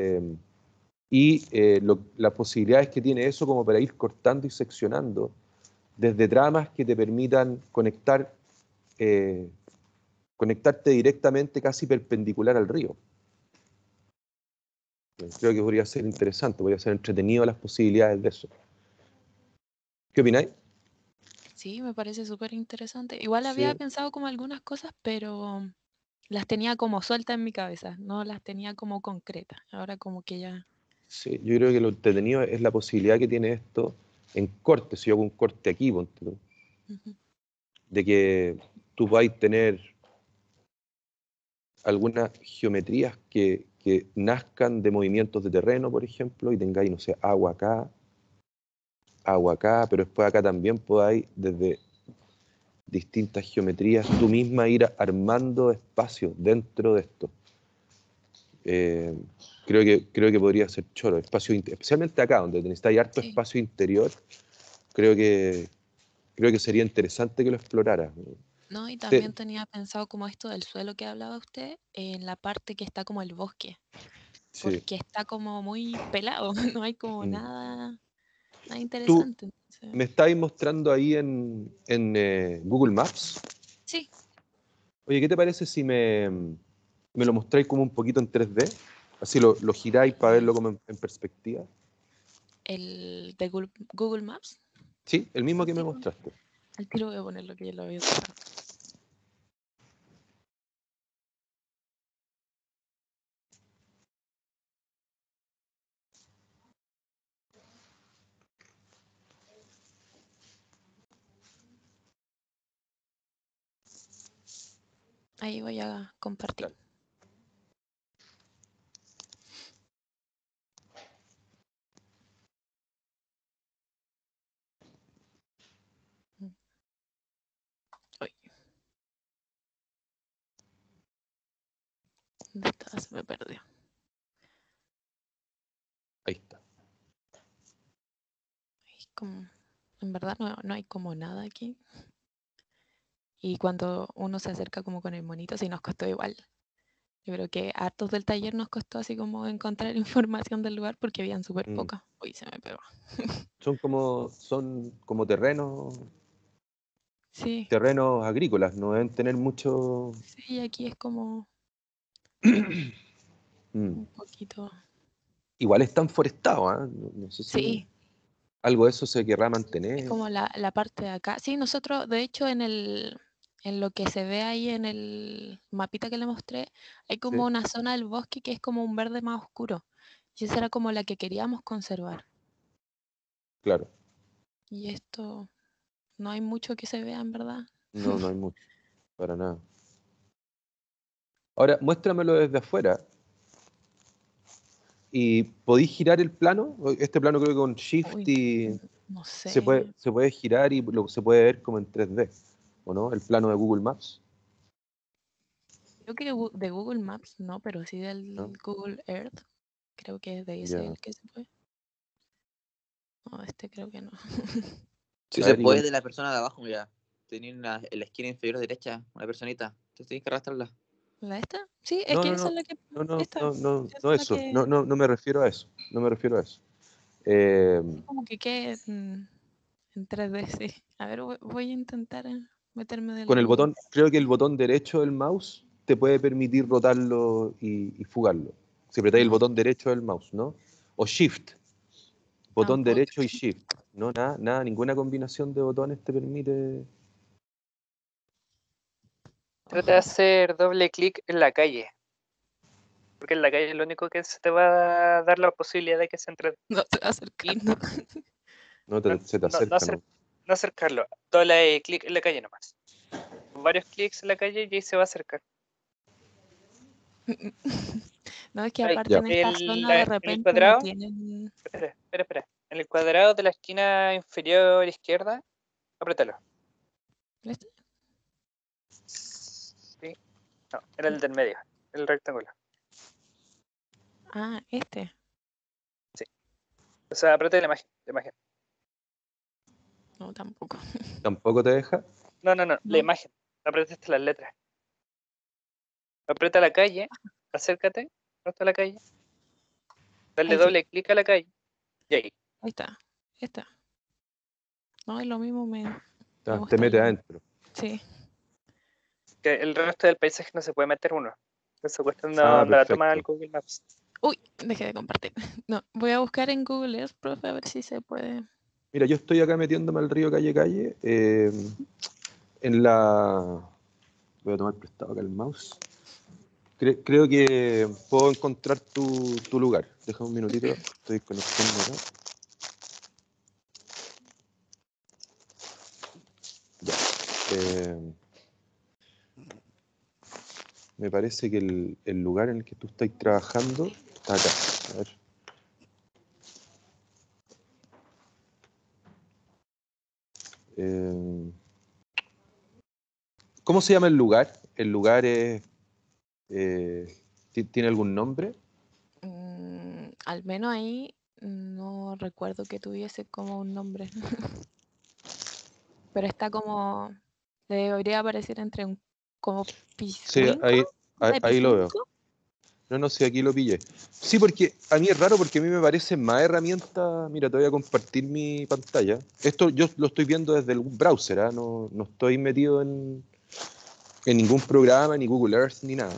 las posibilidades que tiene eso como para ir cortando y seccionando desde tramas que te permitan conectarte directamente casi perpendicular al río. Creo que podría ser interesante, podría ser entretenido las posibilidades de eso. ¿Qué opináis? Sí, me parece súper interesante. Igual había Sí, pensado como algunas cosas, pero las tenía como sueltas en mi cabeza, no las tenía como concretas. Ahora como que ya... sí, yo creo que lo entretenido es la posibilidad que tiene esto en corte, si yo hago un corte aquí, ponte tú, Ujú. de que tú vais tener algunas geometrías que nazcan de movimientos de terreno, por ejemplo, y tengáis, no sé, agua acá, pero después acá también podáis, desde distintas geometrías, tú misma ir armando espacios dentro de esto. Eh, creo que podría ser choro, especialmente acá, donde necesitáis harto Sí. espacio interior, creo que, creo que sería interesante que lo exploraras. No, y Te- también tenía pensado como esto del suelo que hablaba usted, en la parte que está como el bosque, sí. porque está como muy pelado, no hay como Mm. nada Tú interesante. Entonces, me estabas mostrando ahí en Google Maps. sí, Oye, ¿qué te parece si me lo mostráis como un poquito en 3D? Así lo giráis para verlo el, como en perspectiva. el de Google Maps. Sí, el mismo Al que me tiro, mostraste. al tiro voy a poner lo que ya lo había cerrado. Ahí voy a compartir. Dale. Mm. Uy, ¿dónde estaba? Se me perdió. Ahí está. En verdad no hay como nada aquí. Y cuando uno se acerca como con el monito, sí nos costó igual. Yo creo que a hartos del taller nos costó así como encontrar información del lugar porque habían súper Mm. poca. Uy, se me pegó. Son como Sí, terrenos agrícolas, no deben tener mucho. sí, aquí es como Mm. un poquito. Igual están forestados, ¿ah? No sé si Sí, algo de eso se querrá es mantener. como la parte de acá. Sí, nosotros, de hecho, en lo que se ve ahí en el mapita que le mostré, hay como Sí, una zona del bosque que es como un verde más oscuro. Y esa era como la que queríamos conservar. claro. Y esto no hay mucho que se vea, en verdad. No, no hay mucho, para nada. Ahora, muéstramelo desde afuera. ¿Y podéis girar el plano? Este plano creo que con Shift Uy, y no se puede, sé. se puede girar y se puede ver como en 3D, ¿o no? El plano de Google Maps, Creo que de Google Maps no, pero sí del ¿no? Google Earth. Creo que es de ese Ya. el que se puede. No, este creo que no. Si A se ver, puede igual. de la persona de abajo, mira. Tenía en la esquina inferior derecha una personita. Tú tienes que arrastrarla. ¿La esta? Sí, es No, que no, esa no, es la que... no, no, Esta. no, Esa es no la eso. que... No me refiero a eso. No me refiero a eso. Como que quede en 3D, sí. A ver, voy a intentar meterme del Con el Google. botón, creo que el botón derecho del mouse te puede permitir rotarlo y fugarlo. Si apretáis el No, botón derecho del mouse, ¿no? O Shift. Botón tampoco. derecho y Shift. No, nada, ninguna combinación de botones te permite. Trata de hacer doble clic en la calle. Porque en la calle es lo único que se te va a dar la posibilidad de que se entre. No te va acercando. Se te No, acerca, ¿no? no acercarlo. Doble clic en la calle nomás. Con varios clics en la calle y ahí se va a acercar. No, es que Ahí, aparte en esta zona de en el repente no cuadrado. tienen... Espera. En el cuadrado de la esquina inferior izquierda, apriétalo. ¿Este? Sí. No, era el del medio, el rectángulo. Ah, este. Sí. O sea, aprieta la imagen. No, tampoco. ¿Tampoco te deja? No, No. la imagen. Apretaste las letras. Aprieta la calle, acércate, hasta la calle. Dale Ahí sí, doble clic a la calle. Y ahí. ahí está. Esta. No, es lo mismo, me Te gusta mete adentro. Sí. Que el resto del paisaje no se puede meter uno. Esa cuestión no la toma el Perfecto. Google Maps. Uy, dejé de compartir. No, voy a buscar en Google Earth, profe, a ver si se puede. Mira, yo estoy acá metiéndome al río Calle, en la... Voy a tomar prestado acá el mouse. Creo que puedo encontrar tu lugar. Deja un minutito, estoy conectando acá. Ya. Me parece que el lugar en el que tú estás trabajando está acá. A ver. ¿Cómo se llama el lugar? ¿El lugar tiene algún nombre? Al menos ahí no recuerdo que tuviese como un nombre. Pero está como. Debería aparecer entre un. Como Sí, Piscuinco. ahí lo veo. ¿Epicinco? No, sí, aquí lo pillé. Sí, porque a mí es raro porque a mí me parece más herramienta. Mira, te voy a compartir mi pantalla. Esto yo lo estoy viendo desde el browser, ¿ah? No estoy metido en ningún programa, ni Google Earth, ni nada.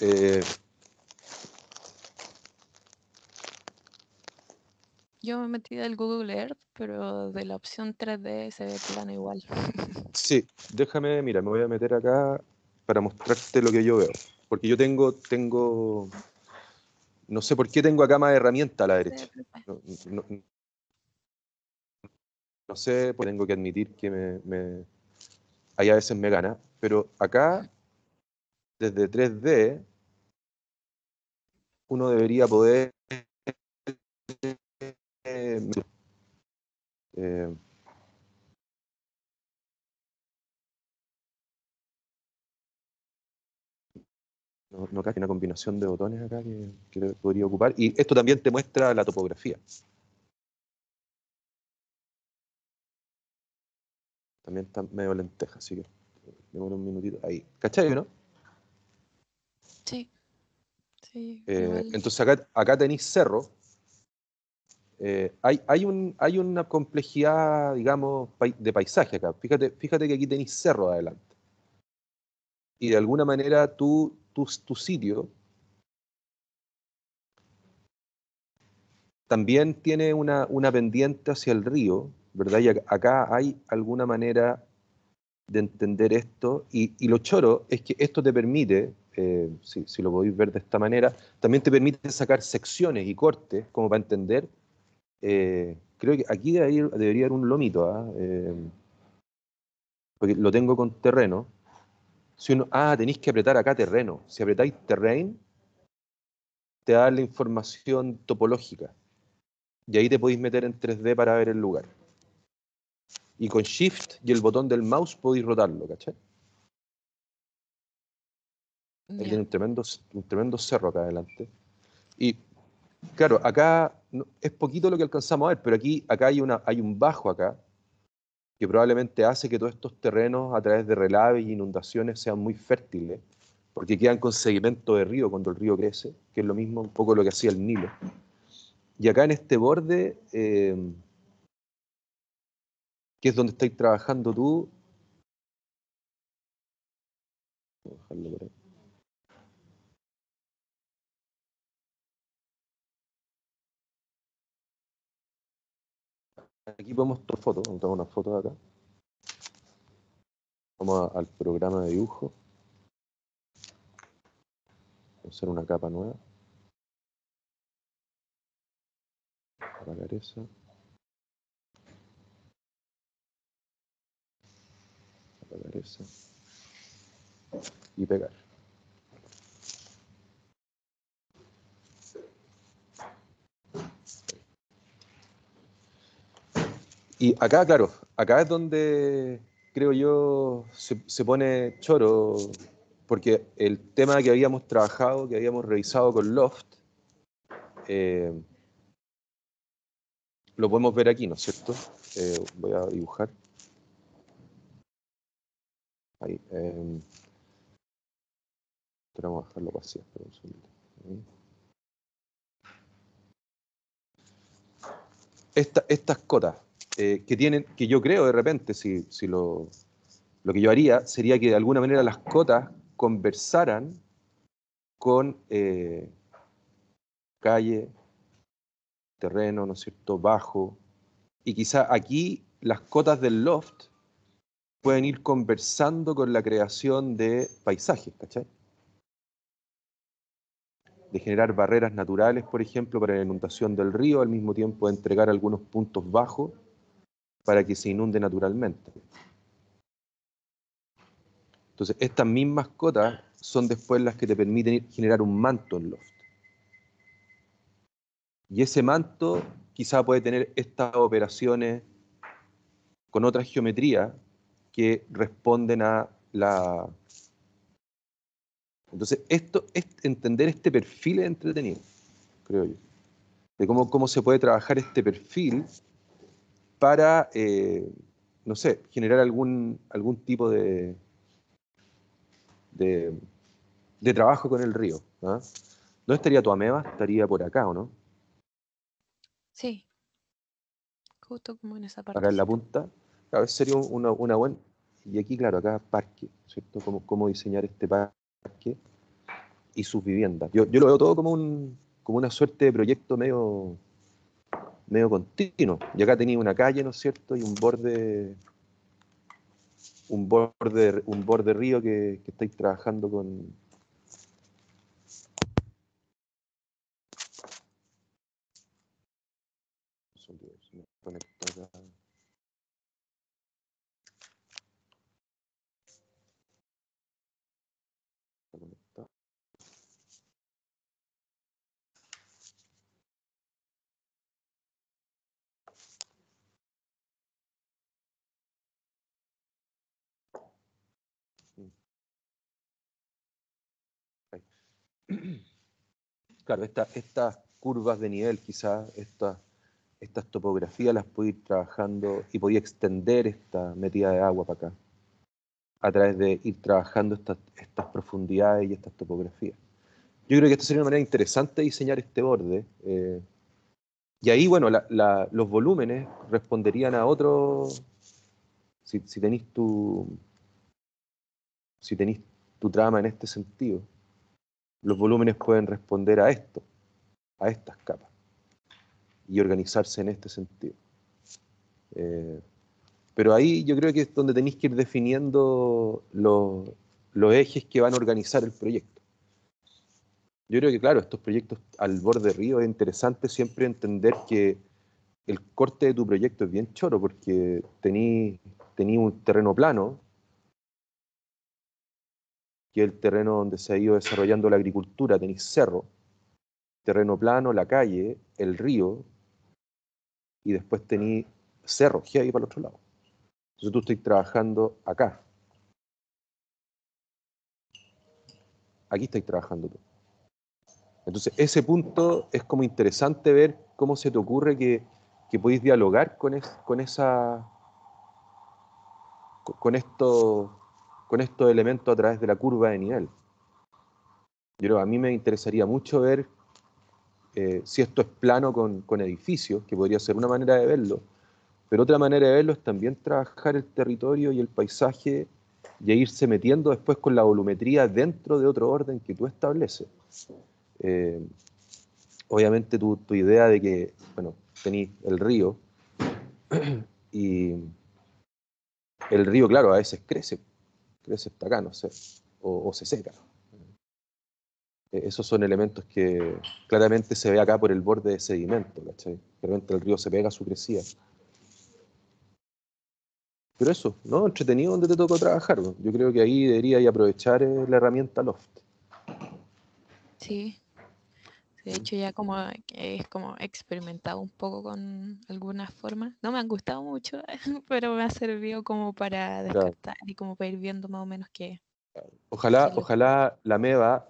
Yo me metí del Google Earth, pero de la opción 3D se ve plano igual. Sí, déjame, mira, me voy a meter acá para mostrarte lo que yo veo. Porque yo tengo, no sé por qué tengo acá más herramienta a la derecha. No, no- no sé, pues tengo que admitir que ahí a veces me gana. Pero acá, desde 3D, uno debería poder... eh, no cae una combinación de botones acá que podría ocupar. Y esto también te muestra la topografía. También está medio lenteja, así que demora un minutito. Ahí. ¿Cachai, no? Sí, sí, igual. Entonces acá tenéis cerro. Hay una complejidad, digamos, de paisaje acá. Fíjate que aquí tenéis cerro adelante. Y de alguna manera tu sitio también tiene una pendiente hacia el río, ¿verdad? Y acá hay alguna manera de entender esto. Y lo choro es que esto te permite, si lo podéis ver de esta manera, también te permite sacar secciones y cortes como para entender. Creo que aquí debería haber un lomito, ¿ah? Porque lo tengo con terreno. Tenéis que apretar acá terreno. Si apretáis terrain, te da la información topológica. Y ahí te podéis meter en 3D para ver el lugar. Y con Shift y el botón del mouse podéis rotarlo, ¿cachai? Ahí Ya. tiene un tremendo cerro acá adelante. Y claro, acá es poquito lo que alcanzamos a ver, pero acá hay un bajo acá, que probablemente hace que todos estos terrenos a través de relaves y inundaciones sean muy fértiles, porque quedan con sedimento de río cuando el río crece, que es lo mismo un poco lo que hacía el Nilo. Y acá en este borde, que es donde estáis trabajando tú, voy a dejarlo por ahí. Aquí podemos tomar fotos, vamos a tomar una foto de acá. Vamos al programa de dibujo. Vamos a hacer una capa nueva. Apagar esa. Apagar esa. Y pegar. Y acá, claro, acá es donde creo yo se pone choro, porque el tema que habíamos trabajado, que habíamos revisado con Loft, lo podemos ver aquí, ¿no es cierto? Voy a dibujar. Ahí. Vamos a dejarlo vacío. Espera un segundo. Ahí. Estas cotas que tienen, que yo creo de repente, si lo que yo haría sería que de alguna manera las cotas conversaran con calle, terreno, ¿no es cierto?, bajo, y quizá aquí las cotas del loft pueden ir conversando con la creación de paisajes, ¿cachai? De generar barreras naturales, por ejemplo, para la inundación del río, al mismo tiempo de entregar algunos puntos bajos para que se inunde naturalmente. Entonces, estas mismas cotas son después las que te permiten generar un manto en loft. Y ese manto quizá puede tener estas operaciones con otras geometrías que responden a la... Entonces, entender este perfil es entretenido, creo yo. De cómo se puede trabajar este perfil para, no sé, generar algún tipo de trabajo con el río. ¿Ah? ¿Dónde estaría tu ameba? Estaría por acá, ¿o no? Sí, justo como en esa Acá en la partecita. punta. Claro, sería una buena... Y aquí, claro, acá parque, ¿cierto? Cómo diseñar este parque y sus viviendas. Yo lo veo todo como una suerte de proyecto medio continuo. Y acá tenía una calle, ¿no es cierto? Y un borde río que estáis trabajando con... Se me conecta acá. Está conectado. Ahí. Claro, estas curvas de nivel, quizás, estas topografías las puedo ir trabajando y podía extender esta metida de agua para acá, a través de ir trabajando estas profundidades y estas topografías. Yo creo que esta sería una manera interesante de diseñar este borde. Y ahí, bueno, los volúmenes responderían a otros. Si tenéis tu trama en este sentido, los volúmenes pueden responder a esto, a estas capas, y organizarse en este sentido. Pero ahí yo creo que es donde tenéis que ir definiendo los ejes que van a organizar el proyecto. Yo creo que, claro, estos proyectos al borde río es interesante siempre entender que el corte de tu proyecto es bien choro, porque tení un terreno plano, que es el terreno donde se ha ido desarrollando la agricultura, tenéis cerro, terreno plano, la calle, el río, y después tenéis cerro, que hay para el otro lado. Entonces tú estás trabajando acá. Aquí estáis trabajando tú. Entonces ese punto es como interesante ver cómo se te ocurre que podéis dialogar con esa con estos elementos a través de la curva de nivel. A mí me interesaría mucho ver si esto es plano con edificios, que podría ser una manera de verlo, pero otra manera de verlo es también trabajar el territorio y el paisaje y irse metiendo después con la volumetría dentro de otro orden que tú estableces. Obviamente tu idea de que, bueno, tenés el río, y el río, claro, a veces crece hasta acá, no sé, o se seca. Esos son elementos que claramente se ve acá por el borde de sedimento, ¿cachai? De repente el río se pega a su crecida. Pero eso, ¿no? Entretenido donde te tocó trabajar, ¿no? Yo creo que ahí deberías aprovechar la herramienta Loft. Sí, de hecho ya como es como experimentado un poco con algunas formas. No me han gustado mucho, pero me ha servido como para Claro. descartar y como para ir viendo más o menos qué Ojalá, es lo que... ojalá la MEVA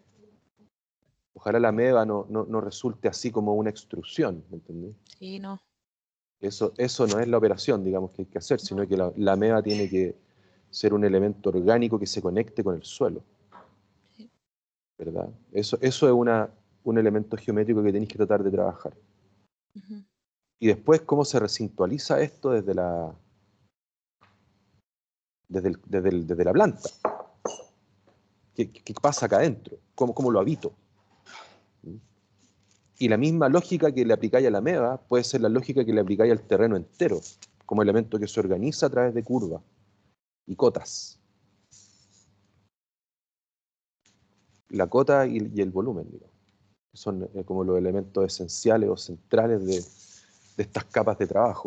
no resulte así como una extrusión, ¿me entendés? Sí, no, Eso no es la operación, digamos, que hay que hacer, sino no, que la MEVA tiene que ser un elemento orgánico que se conecte con el suelo, sí. ¿verdad? Eso es un elemento geométrico que tenéis que tratar de trabajar. Ujú. Y después, ¿cómo se resintualiza esto desde la planta? ¿Qué pasa acá adentro? ¿Cómo lo habito? Y la misma lógica que le aplicáis a la MEVA puede ser la lógica que le aplicáis al terreno entero, como elemento que se organiza a través de curvas y cotas. La cota y el volumen, digamos, que son como los elementos esenciales o centrales de estas capas de trabajo.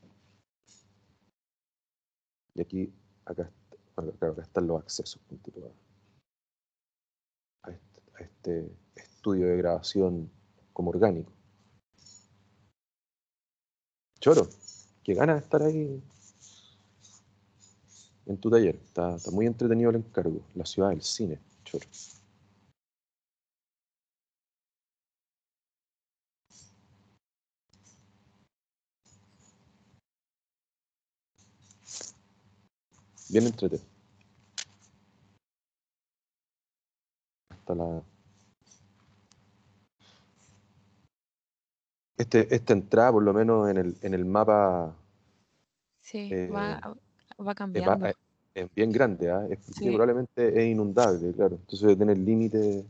Y aquí, acá están los accesos a este estudio de grabación como orgánico. Choro, qué ganas de estar ahí en tu taller. Está muy entretenido el encargo. La ciudad del cine, choro. Bien entretenido. Hasta esta entrada, por lo menos en el mapa, Sí, eh, va es, cambiando. es bien grande, ¿ah? Es porque Sí, probablemente es inundable, claro. Entonces debe tener límites,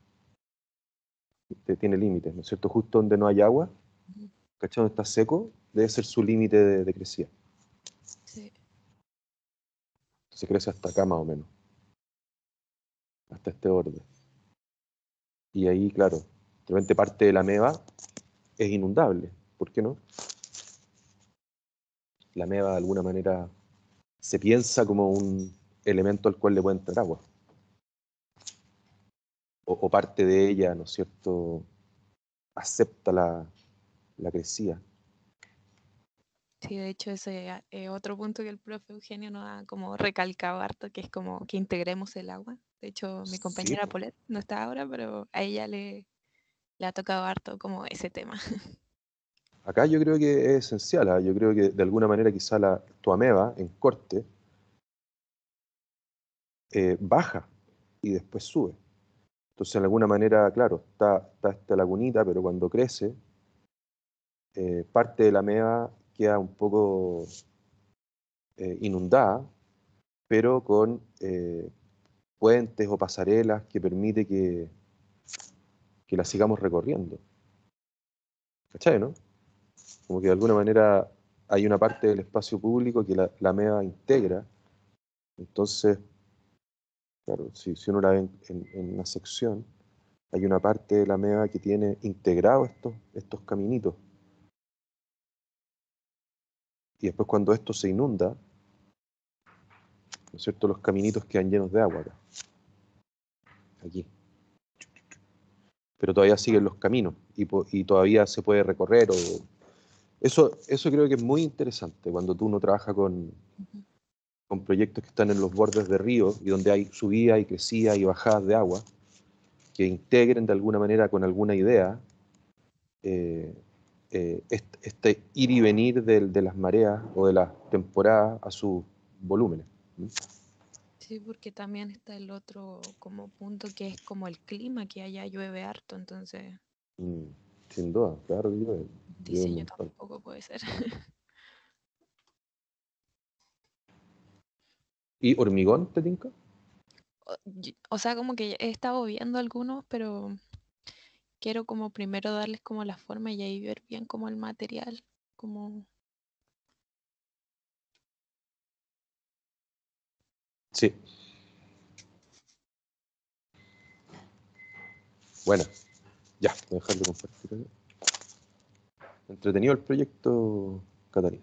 tiene límites, ¿no es cierto? Justo donde no hay agua, ujú, ¿cachai? Donde está seco, debe ser su límite de crecida. sí, Entonces crece hasta acá más o menos, hasta este borde. Y ahí, claro, de repente parte de la meva es inundable. ¿Por qué no? La meva de alguna manera se piensa como un elemento al cual le puede entrar agua. O parte de ella, ¿no es cierto?, acepta la crecida. sí, de hecho ese es otro punto que el profe Eugenio nos ha como recalcado harto, que es como que integremos el agua. De hecho, mi Sí, compañera po. Polet no está ahora, pero a ella le ha tocado harto como ese tema. Acá yo creo que es esencial, ¿ah? Yo creo que de alguna manera quizá tu ameba en corte baja y después sube. Entonces, de alguna manera, claro, está esta lagunita, pero cuando crece, parte de la ameba queda un poco inundada, pero con puentes o pasarelas que permite que la sigamos recorriendo. ¿Cachai, no? Como que de alguna manera hay una parte del espacio público que la ameba integra. Entonces, claro, si uno la ve en una sección, hay una parte de la MEVA que tiene integrados estos caminitos. Y después cuando esto se inunda, ¿no es cierto?, los caminitos quedan llenos de agua acá, aquí. Pero todavía siguen los caminos y todavía se puede recorrer. Eso creo que es muy interesante cuando tú no trabajas Ujú. con proyectos que están en los bordes de ríos y donde hay subida y crecida y bajadas de agua, que integren de alguna manera con alguna idea este ir y venir de las mareas o de las temporadas a sus volúmenes. Sí, porque también está el otro como punto que es como el clima, que allá llueve harto, entonces Sin duda, claro que llueve un diseño montón. tampoco puede ser. ¿Y hormigón te tinca? O sea, como que he estado viendo algunos, pero quiero como primero darles como la forma y ahí ver bien como el material, como Sí. Bueno, ya, voy a dejar de compartir acá. Entretenido el proyecto, Catalina.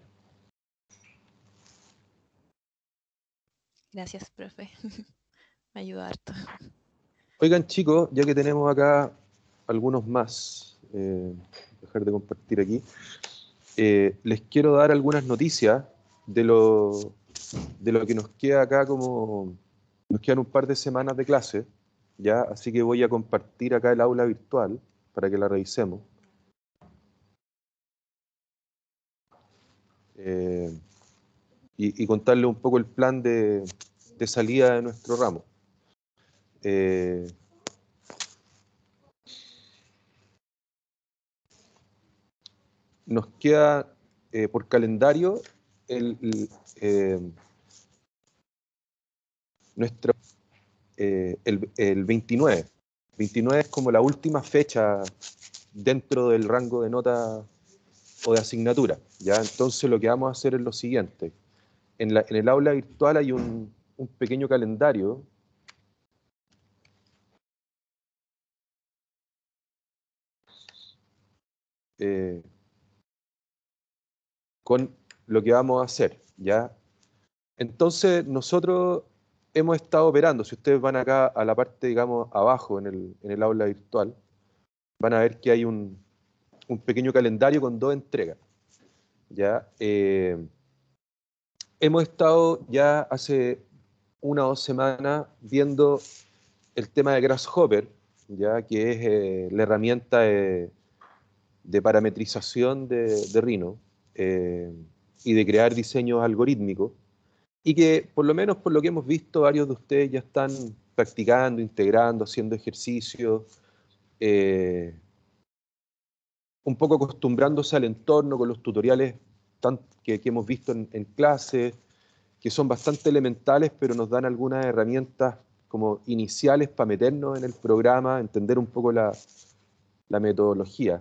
gracias, profe. Me ayuda harto. Oigan, chicos, ya que tenemos acá algunos más, dejar de compartir aquí, les quiero dar algunas noticias de lo que nos queda acá, como nos quedan un par de semanas de clase, ¿ya? Así que voy a compartir acá el aula virtual para que la revisemos. Y contarles un poco el plan de salida de nuestro ramo. Nos queda por calendario el 29. 29 es como la última fecha dentro del rango de nota o de asignatura, ¿ya? Entonces lo que vamos a hacer es lo siguiente. En el aula virtual hay un pequeño calendario con lo que vamos a hacer, ¿ya? Entonces nosotros hemos estado operando, si ustedes van acá a la parte, digamos, abajo en el aula virtual, van a ver que hay un pequeño calendario con 2 entregas, ¿ya? Hemos estado ya hace 1 o 2 semanas viendo el tema de Grasshopper, ya que es la herramienta de parametrización de Rhino y de crear diseños algorítmicos, y que por lo menos por lo que hemos visto, varios de ustedes ya están practicando, integrando, haciendo ejercicios, un poco acostumbrándose al entorno con los tutoriales que hemos visto en clase, que son bastante elementales, pero nos dan algunas herramientas como iniciales para meternos en el programa, entender un poco la metodología.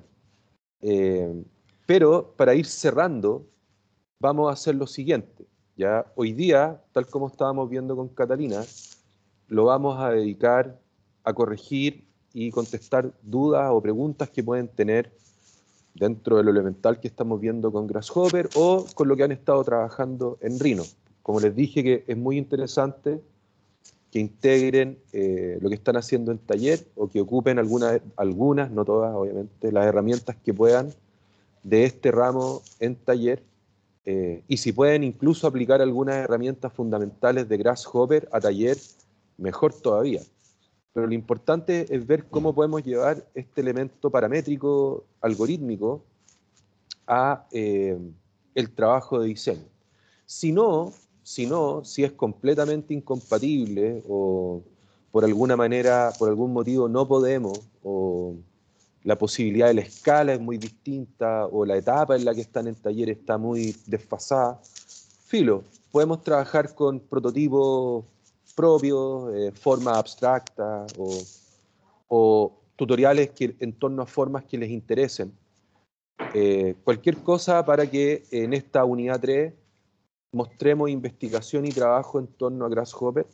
Pero para ir cerrando, vamos a hacer lo siguiente. ¿Ya? Hoy día, tal como estábamos viendo con Catalina, lo vamos a dedicar a corregir y contestar dudas o preguntas que pueden tener dentro de lo elemental que estamos viendo con Grasshopper o con lo que han estado trabajando en Rhino. Como les dije, que es muy interesante que integren lo que están haciendo en taller o que ocupen algunas, no todas obviamente, las herramientas que puedan de este ramo en taller, y si pueden incluso aplicar algunas herramientas fundamentales de Grasshopper a taller, mejor todavía. Pero lo importante es ver cómo podemos llevar este elemento paramétrico, algorítmico, a el trabajo de diseño. Si es completamente incompatible o por alguna manera, por algún motivo no podemos, o la posibilidad de la escala es muy distinta, o la etapa en la que están en taller está muy desfasada, filo, podemos trabajar con prototipos propios, formas abstractas o tutoriales en torno a formas que les interesen. Cualquier cosa para que en esta unidad 3 mostremos investigación y trabajo en torno a Grasshopper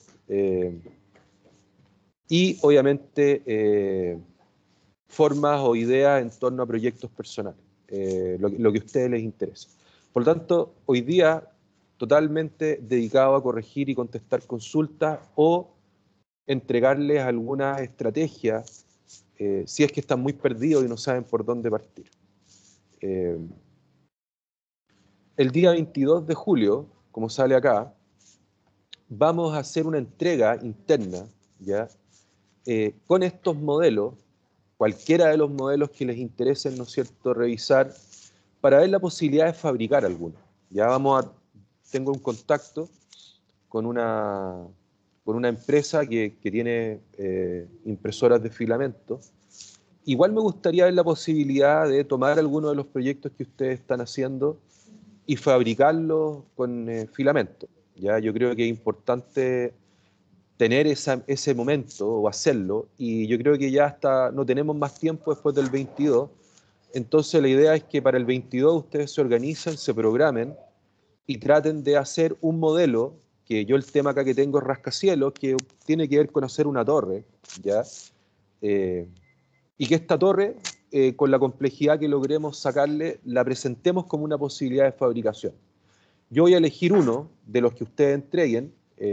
y obviamente formas o ideas en torno a proyectos personales, lo que a ustedes les interesa. Por lo tanto, hoy día totalmente dedicado a corregir y contestar consultas o entregarles alguna estrategia si es que están muy perdidos y no saben por dónde partir. El día 22 de julio, como sale acá, vamos a hacer una entrega interna, ¿ya? Con estos modelos, cualquiera de los modelos que les interesen, ¿no es cierto?, revisar, para ver la posibilidad de fabricar alguno. Ya tengo un contacto con una empresa que tiene impresoras de filamento. Igual me gustaría ver la posibilidad de tomar algunos de los proyectos que ustedes están haciendo y fabricarlos con filamento. ¿Ya? Yo creo que es importante tener ese momento o hacerlo, y yo creo que ya hasta no tenemos más tiempo después del 22, entonces la idea es que para el 22 ustedes se organicen, se programen y traten de hacer un modelo, que yo el tema acá que tengo es rascacielos, que tiene que ver con hacer una torre, ¿ya? Y que esta torre, con la complejidad que logremos sacarle, la presentemos como una posibilidad de fabricación. Yo voy a elegir uno de los que ustedes entreguen.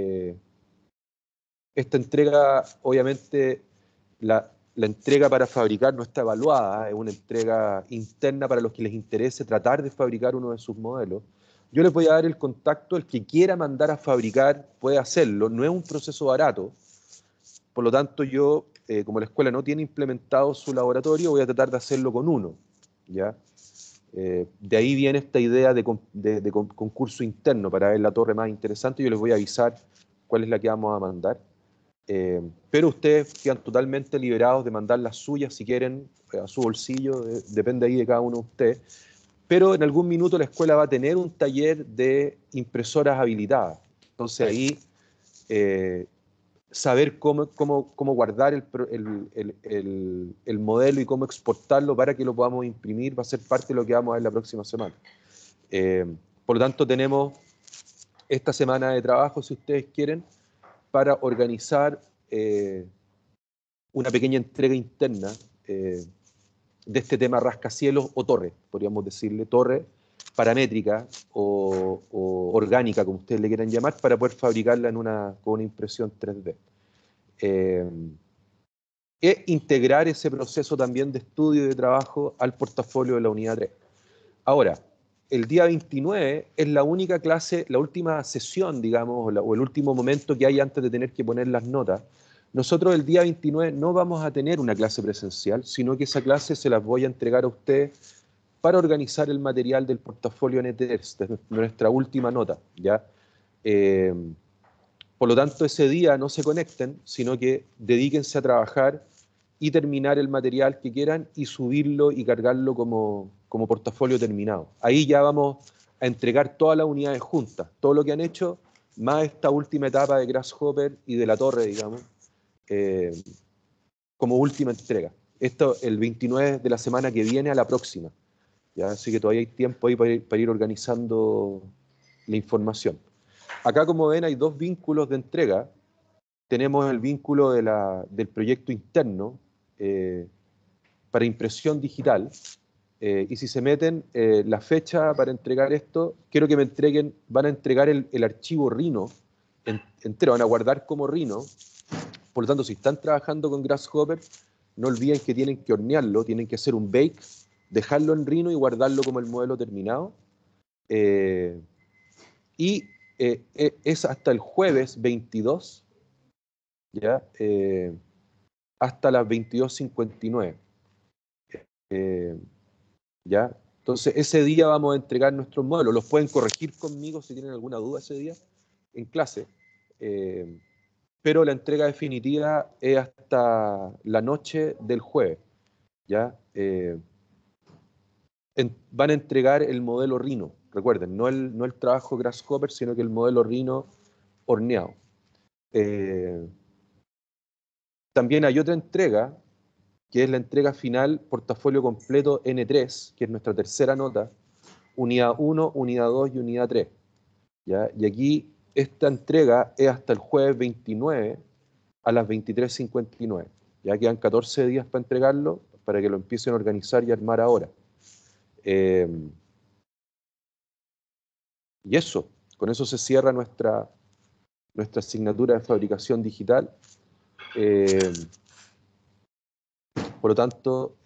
Esta entrega, obviamente, la entrega para fabricar no está evaluada, es una entrega interna para los que les interese tratar de fabricar uno de sus modelos. Yo les voy a dar el contacto, el que quiera mandar a fabricar puede hacerlo, no es un proceso barato, por lo tanto yo, como la escuela no tiene implementado su laboratorio, voy a tratar de hacerlo con uno, ¿ya? De ahí viene esta idea de concurso interno para ver la torre más interesante. Yo les voy a avisar cuál es la que vamos a mandar. Pero ustedes quedan totalmente liberados de mandar las suyas si quieren a su bolsillo, depende ahí de cada uno de ustedes. Pero en algún minuto la escuela va a tener un taller de impresoras habilitadas. Entonces ahí saber cómo guardar el modelo y cómo exportarlo para que lo podamos imprimir va a ser parte de lo que vamos a ver la próxima semana. Por lo tanto, tenemos esta semana de trabajo, si ustedes quieren, para organizar una pequeña entrega interna de este tema rascacielos o torre, podríamos decirle, torre paramétrica o orgánica, como ustedes le quieran llamar, para poder fabricarla con una impresión 3D. E integrar ese proceso también de estudio y de trabajo al portafolio de la unidad 3. Ahora, el día 29 es la única clase, la última sesión, digamos, o el último momento que hay antes de tener que poner las notas. Nosotros el día 29 no vamos a tener una clase presencial, sino que esa clase se las voy a entregar a ustedes para organizar el material del portafolio NTERS, de nuestra última nota, ¿ya? Por lo tanto, ese día no se conecten, sino que dedíquense a trabajar y terminar el material que quieran y subirlo y cargarlo como portafolio terminado. Ahí ya vamos a entregar todas las unidades juntas, todo lo que han hecho, más esta última etapa de Grasshopper y de la torre, digamos, como última entrega. Esto el 29 de la semana que viene a la próxima, ¿ya? Así que todavía hay tiempo ahí para ir organizando la información. Acá, como ven, hay dos vínculos de entrega. Tenemos el vínculo del proyecto interno para impresión digital. Y si se meten la fecha para entregar esto, quiero que me entreguen, van a entregar el archivo Rhino entero, van a guardar como Rhino. Por lo tanto, si están trabajando con Grasshopper, no olviden que tienen que hornearlo, tienen que hacer un bake, dejarlo en Rhino y guardarlo como el modelo terminado. Es hasta el jueves 22, ¿ya? Hasta las 22:59. ¿Ya? Entonces, ese día vamos a entregar nuestros modelos. Los pueden corregir conmigo si tienen alguna duda ese día en clase. Pero la entrega definitiva es hasta la noche del jueves, ¿ya? Van a entregar el modelo Rhino, recuerden, no el trabajo Grasshopper, sino que el modelo Rhino horneado. También hay otra entrega, que es la entrega final portafolio completo N3, que es nuestra tercera nota, unidad 1, unidad 2 y unidad 3. ¿Ya? Y aquí esta entrega es hasta el jueves 29 a las 23:59. Ya quedan 14 días para entregarlo, para que lo empiecen a organizar y armar ahora. Y eso, con eso se cierra nuestra asignatura de fabricación digital. Por lo tanto,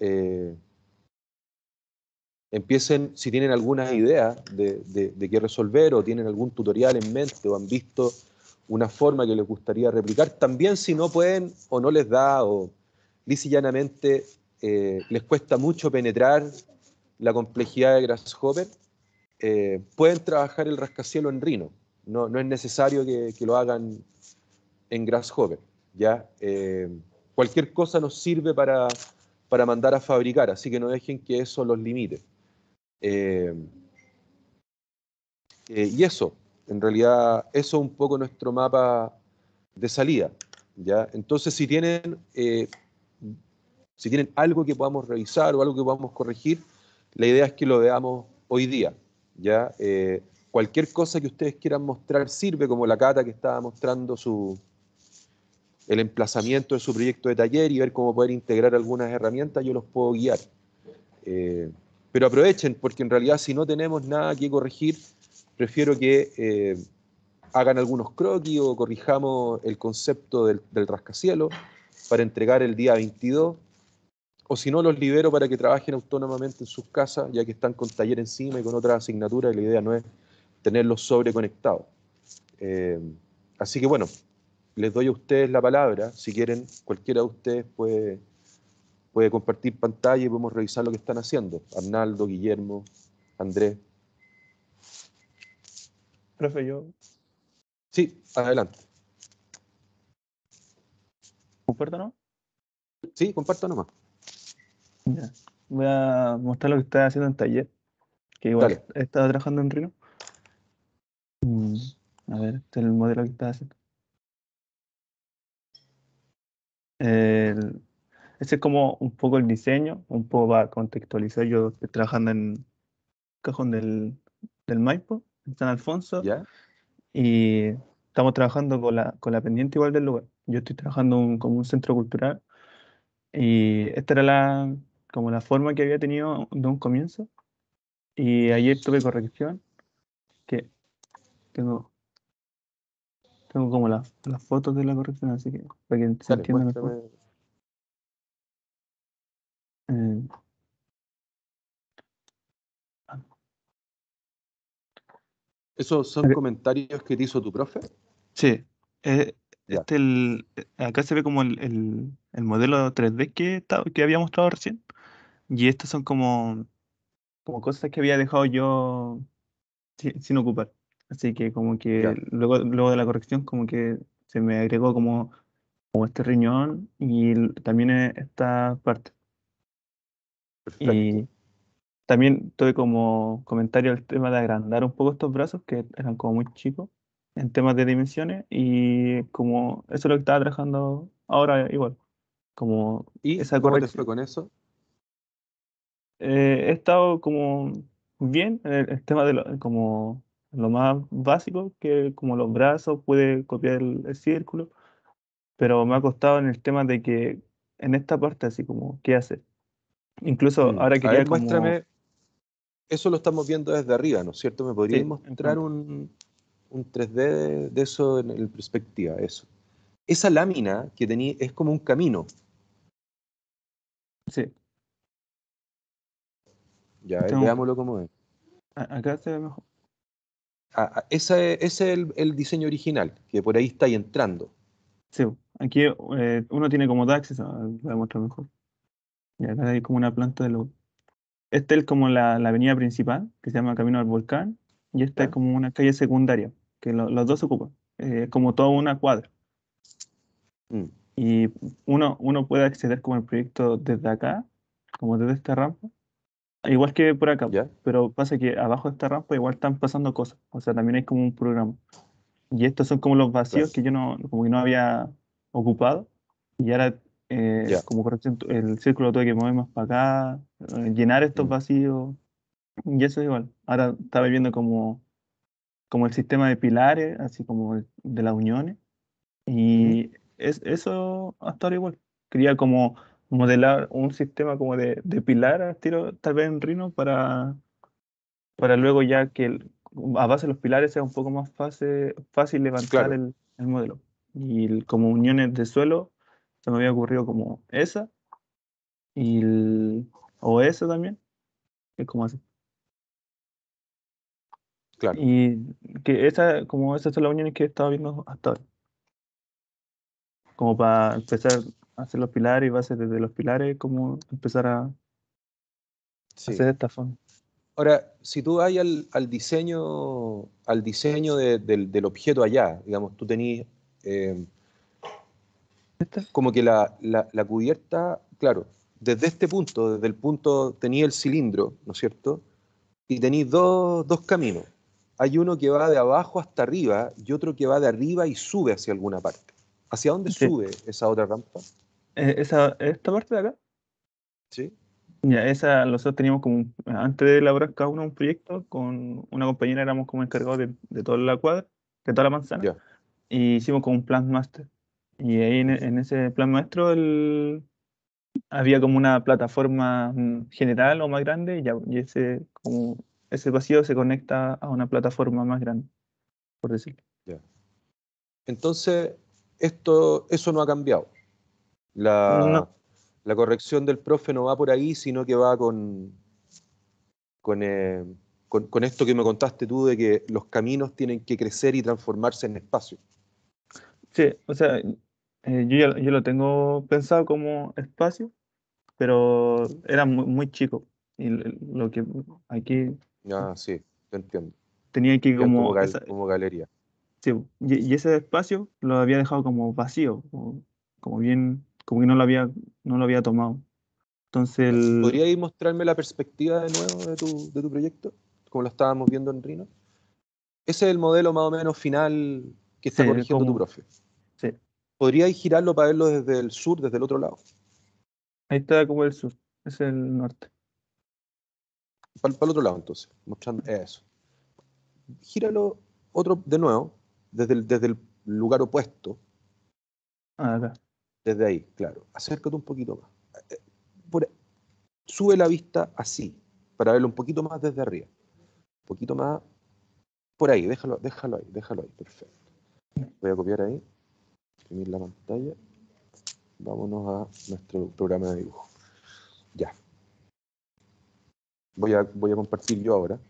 empiecen, si tienen alguna idea de qué resolver o tienen algún tutorial en mente o han visto una forma que les gustaría replicar, también si no pueden o no les da o lisa y llanamente les cuesta mucho penetrar la complejidad de Grasshopper, pueden trabajar el rascacielos en Rhino, No es necesario que lo hagan en Grasshopper, ¿ya? Cualquier cosa nos sirve para mandar a fabricar, así que no dejen que eso los limite. Y eso, en realidad, eso es un poco nuestro mapa de salida, ¿ya? Entonces, si tienen algo que podamos revisar o algo que podamos corregir, la idea es que lo veamos hoy día, ¿ya? Cualquier cosa que ustedes quieran mostrar sirve, como la Cata que estaba mostrando el emplazamiento de su proyecto de taller y ver cómo poder integrar algunas herramientas, yo los puedo guiar. Pero aprovechen, porque en realidad si no tenemos nada que corregir, prefiero que hagan algunos croquis o corrijamos el concepto del rascacielos para entregar el día 22, o si no, los libero para que trabajen autónomamente en sus casas, ya que están con taller encima y con otras asignaturas, y la idea no es tenerlos sobreconectados. Así que bueno, les doy a ustedes la palabra. Si quieren, cualquiera de ustedes puede compartir pantalla y podemos revisar lo que están haciendo. Arnaldo, Guillermo, Andrés. Profe, yo Sí, adelante. comparto, ¿no? Sí, comparto nomás. Ya. Voy a mostrar lo que estaba haciendo en taller, que igual Dale. he estado trabajando en Rhino. A ver, este es el modelo que estaba haciendo. El- Ese es como un poco el diseño, un poco para contextualizar. Yo estoy trabajando en Cajón del Maipo, en San Alfonso, ¿Ya? y estamos trabajando con la pendiente igual del lugar. Yo estoy trabajando como un centro cultural, y esta era como la forma que había tenido de un comienzo. Y ayer tuve corrección, que tengo, tengo como las fotos de la corrección, así que para que se Dale, entienda mejor. muéstrame. Eh, ¿Esos son ok, comentarios que te hizo tu profe? sí, Ya, acá se ve como el modelo 3D que había mostrado recién, y estas son como cosas que había dejado yo sin ocupar. Así que como que ya, luego de la corrección como que se me agregó como este riñón y también esta parte. perfecto. Y también tuve como comentario el tema de agrandar un poco estos brazos, que eran como muy chicos en temas de dimensiones, y como eso es lo que estaba trabajando ahora igual, como ¿Y esa cómo te fue corrección. con eso? He estado como bien en el tema de como lo más básico, que como los brazos, pude copiar el círculo, pero me ha costado en el tema de que en esta parte así como, ¿qué hacer? Incluso ahora A quería ver, como, muéstrame. Eso lo estamos viendo desde arriba, ¿no es cierto? ¿Me podríais sí, en mostrar frente. un 3D de eso en perspectiva? Eso. Esa lámina que tenía es como un camino. Sí, Ya, tengo, veámoslo como es. acá se ve mejor. Ese es el diseño original, que por ahí está ahí entrando. Sí, aquí uno tiene como dos accesos, voy a mostrar mejor. Y acá hay como una planta de luz. Esta es como la avenida principal, que se llama Camino al Volcán, y esta es ¿Ya? como una calle secundaria, que los dos se ocupan. Es como toda una cuadra. Mm, Y uno puede acceder como al proyecto desde acá, como desde esta rampa, igual que por acá. ¿Ya? Pero pasa que abajo de esta rampa igual están pasando cosas. O sea, también hay como un programa. Y estos son como los vacíos Claro. que yo no, como que no había ocupado. Y ahora, Ya. como corrección, el círculo tuve que mover más para acá, llenar estos Mm, vacíos. Y eso es igual. Ahora estaba viendo como el sistema de pilares, así como de las uniones. ujú. Y eso hasta ahora igual. Quería como modelar un sistema como de pilar a estilo, tal vez en Rhino, para luego ya que a base de los pilares sea un poco más fácil levantar Claro. el modelo. Y como uniones de suelo, se me había ocurrido como esa y o esa también, que es como así. Claro. Y que como esas son las uniones que he estado viendo hasta ahora. Como para empezar a hacer los pilares y bases desde los pilares, como empezar a Sí. hacer esta forma. Ahora, si tú vas al diseño del objeto allá, digamos, tú tenías ¿Esta? como que la cubierta, claro, desde este punto, desde el punto, tenía el cilindro, ¿no es cierto? Y tenéis dos caminos. Hay uno que va de abajo hasta arriba y otro que va de arriba y sube hacia alguna parte. ¿Hacia dónde Sí. sube esa otra rampa? Esta parte de acá, ¿Sí? ya, esa, nosotros teníamos como, antes de elaborar cada uno un proyecto, con una compañera éramos como encargados de toda la cuadra, de toda la manzana, Ya. y hicimos como un plan master. Y ahí en ese plan maestro había como una plataforma general o más grande, y ese vacío se conecta a una plataforma más grande, por decirlo. Ya. Entonces, eso no ha cambiado. No, La corrección del profe no va por ahí, sino que va con, eh, con esto que me contaste tú de que los caminos tienen que crecer y transformarse en espacio. sí, o sea, yo lo tengo pensado como espacio, pero era muy chico. Y lo que aquí Ah, sí, te entiendo. tenía que Quedan como, como como galería. sí, y ese espacio lo había dejado como vacío, como bien, como que no lo había tomado. Entonces Ya. ¿Podrías mostrarme la perspectiva de nuevo de tu proyecto? Como lo estábamos viendo en Rhino. Ese es el modelo más o menos final que está sí, corrigiendo tu profe. sí, ¿Podríais girarlo para verlo desde el sur, desde el otro lado? ahí está como el sur, ese es el norte. Para el otro lado, entonces. Mostrando eso. Gíralo otro de nuevo, desde el lugar opuesto. Ah, acá. Desde ahí, claro. Acércate un poquito más. Por- Sube la vista así, para verlo un poquito más desde arriba. Un poquito más por ahí, déjalo ahí, perfecto. Voy a copiar ahí, imprimir la pantalla. Vámonos a nuestro programa de dibujo. Ya. Voy a compartir yo ahora.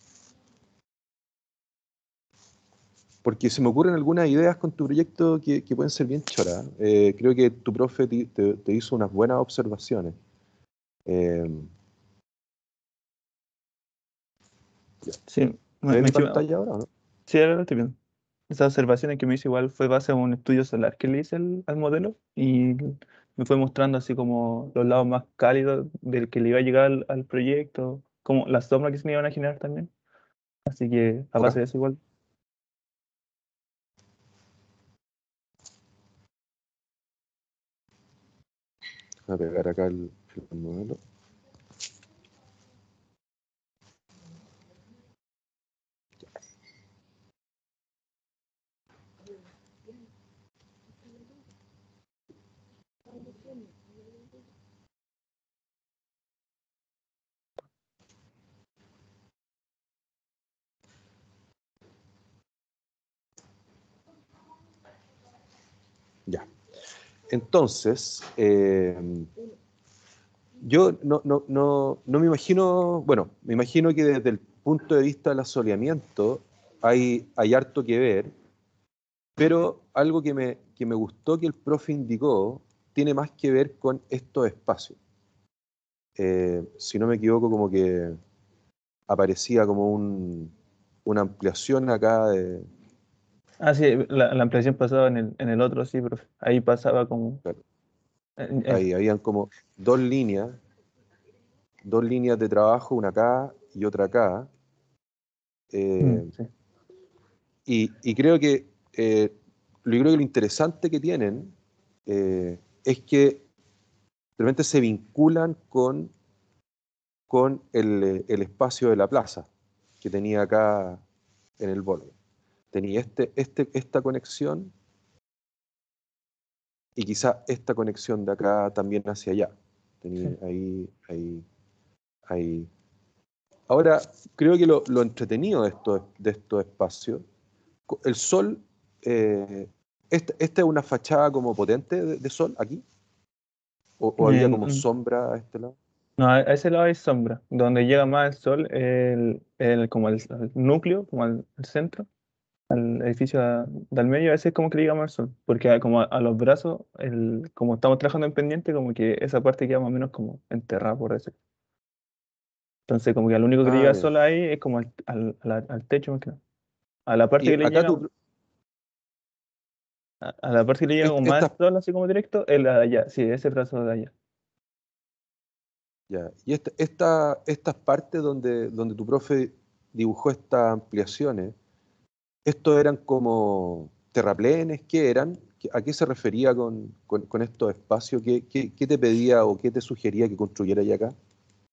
Porque se me ocurren algunas ideas con tu proyecto que pueden ser bien choras. Creo que tu profe te hizo unas buenas observaciones. Eh, Sí, ¿Se ve mi encima, pantalla ahora o no? sí, ahora lo estoy viendo. Esas observaciones que me hice igual fue base a un estudio solar que le hice al modelo y me fue mostrando así como los lados más cálidos del que le iba a llegar al proyecto, como las sombras que se me iban a generar también. Así que a Ok. base de eso igual. Voy a pegar acá el modelo. Ya. Entonces, yo no me imagino, bueno, me imagino que desde el punto de vista del asoleamiento hay harto que ver, pero algo que me gustó que el profe indicó tiene más que ver con estos espacios. Si no me equivoco, como que aparecía como una ampliación acá Ah, sí, la ampliación pasaba en el otro, sí, profe. Ahí pasaba como. claro, en- en- ahí habían como dos líneas de trabajo, una acá y otra acá. Eh, sí. y creo que lo interesante que tienen es que de repente se vinculan con el espacio de la plaza que tenía acá en el borde. Tenía esta conexión y quizá esta conexión de acá también hacia allá. Tenía Sí. ahí. Ahora, creo que lo entretenido de estos espacios, el sol, esta es una fachada como potente de sol aquí, o había como En- sombra a este lado. no, a ese lado hay sombra. Donde llega más el sol, como el núcleo, como el centro, al edificio del medio, ese es como que le llega más el sol. Porque como a los brazos, como estamos trabajando en pendiente, como que esa parte queda más o menos como enterrada, por eso. Entonces, como que lo único que le Ah, llega ya. sol ahí es como al techo, más que nada. A la parte Y que le acá llega, tú, a la parte que le llega con más estas, sol, así como directo, es la de allá. Sí, ese brazo de allá. ya. Y estas partes donde tu profe dibujó estas ampliaciones, ¿estos eran como terraplenes? ¿Qué eran? ¿A qué se refería con estos espacios? ¿Qué te pedía o qué te sugería que construyera allá acá?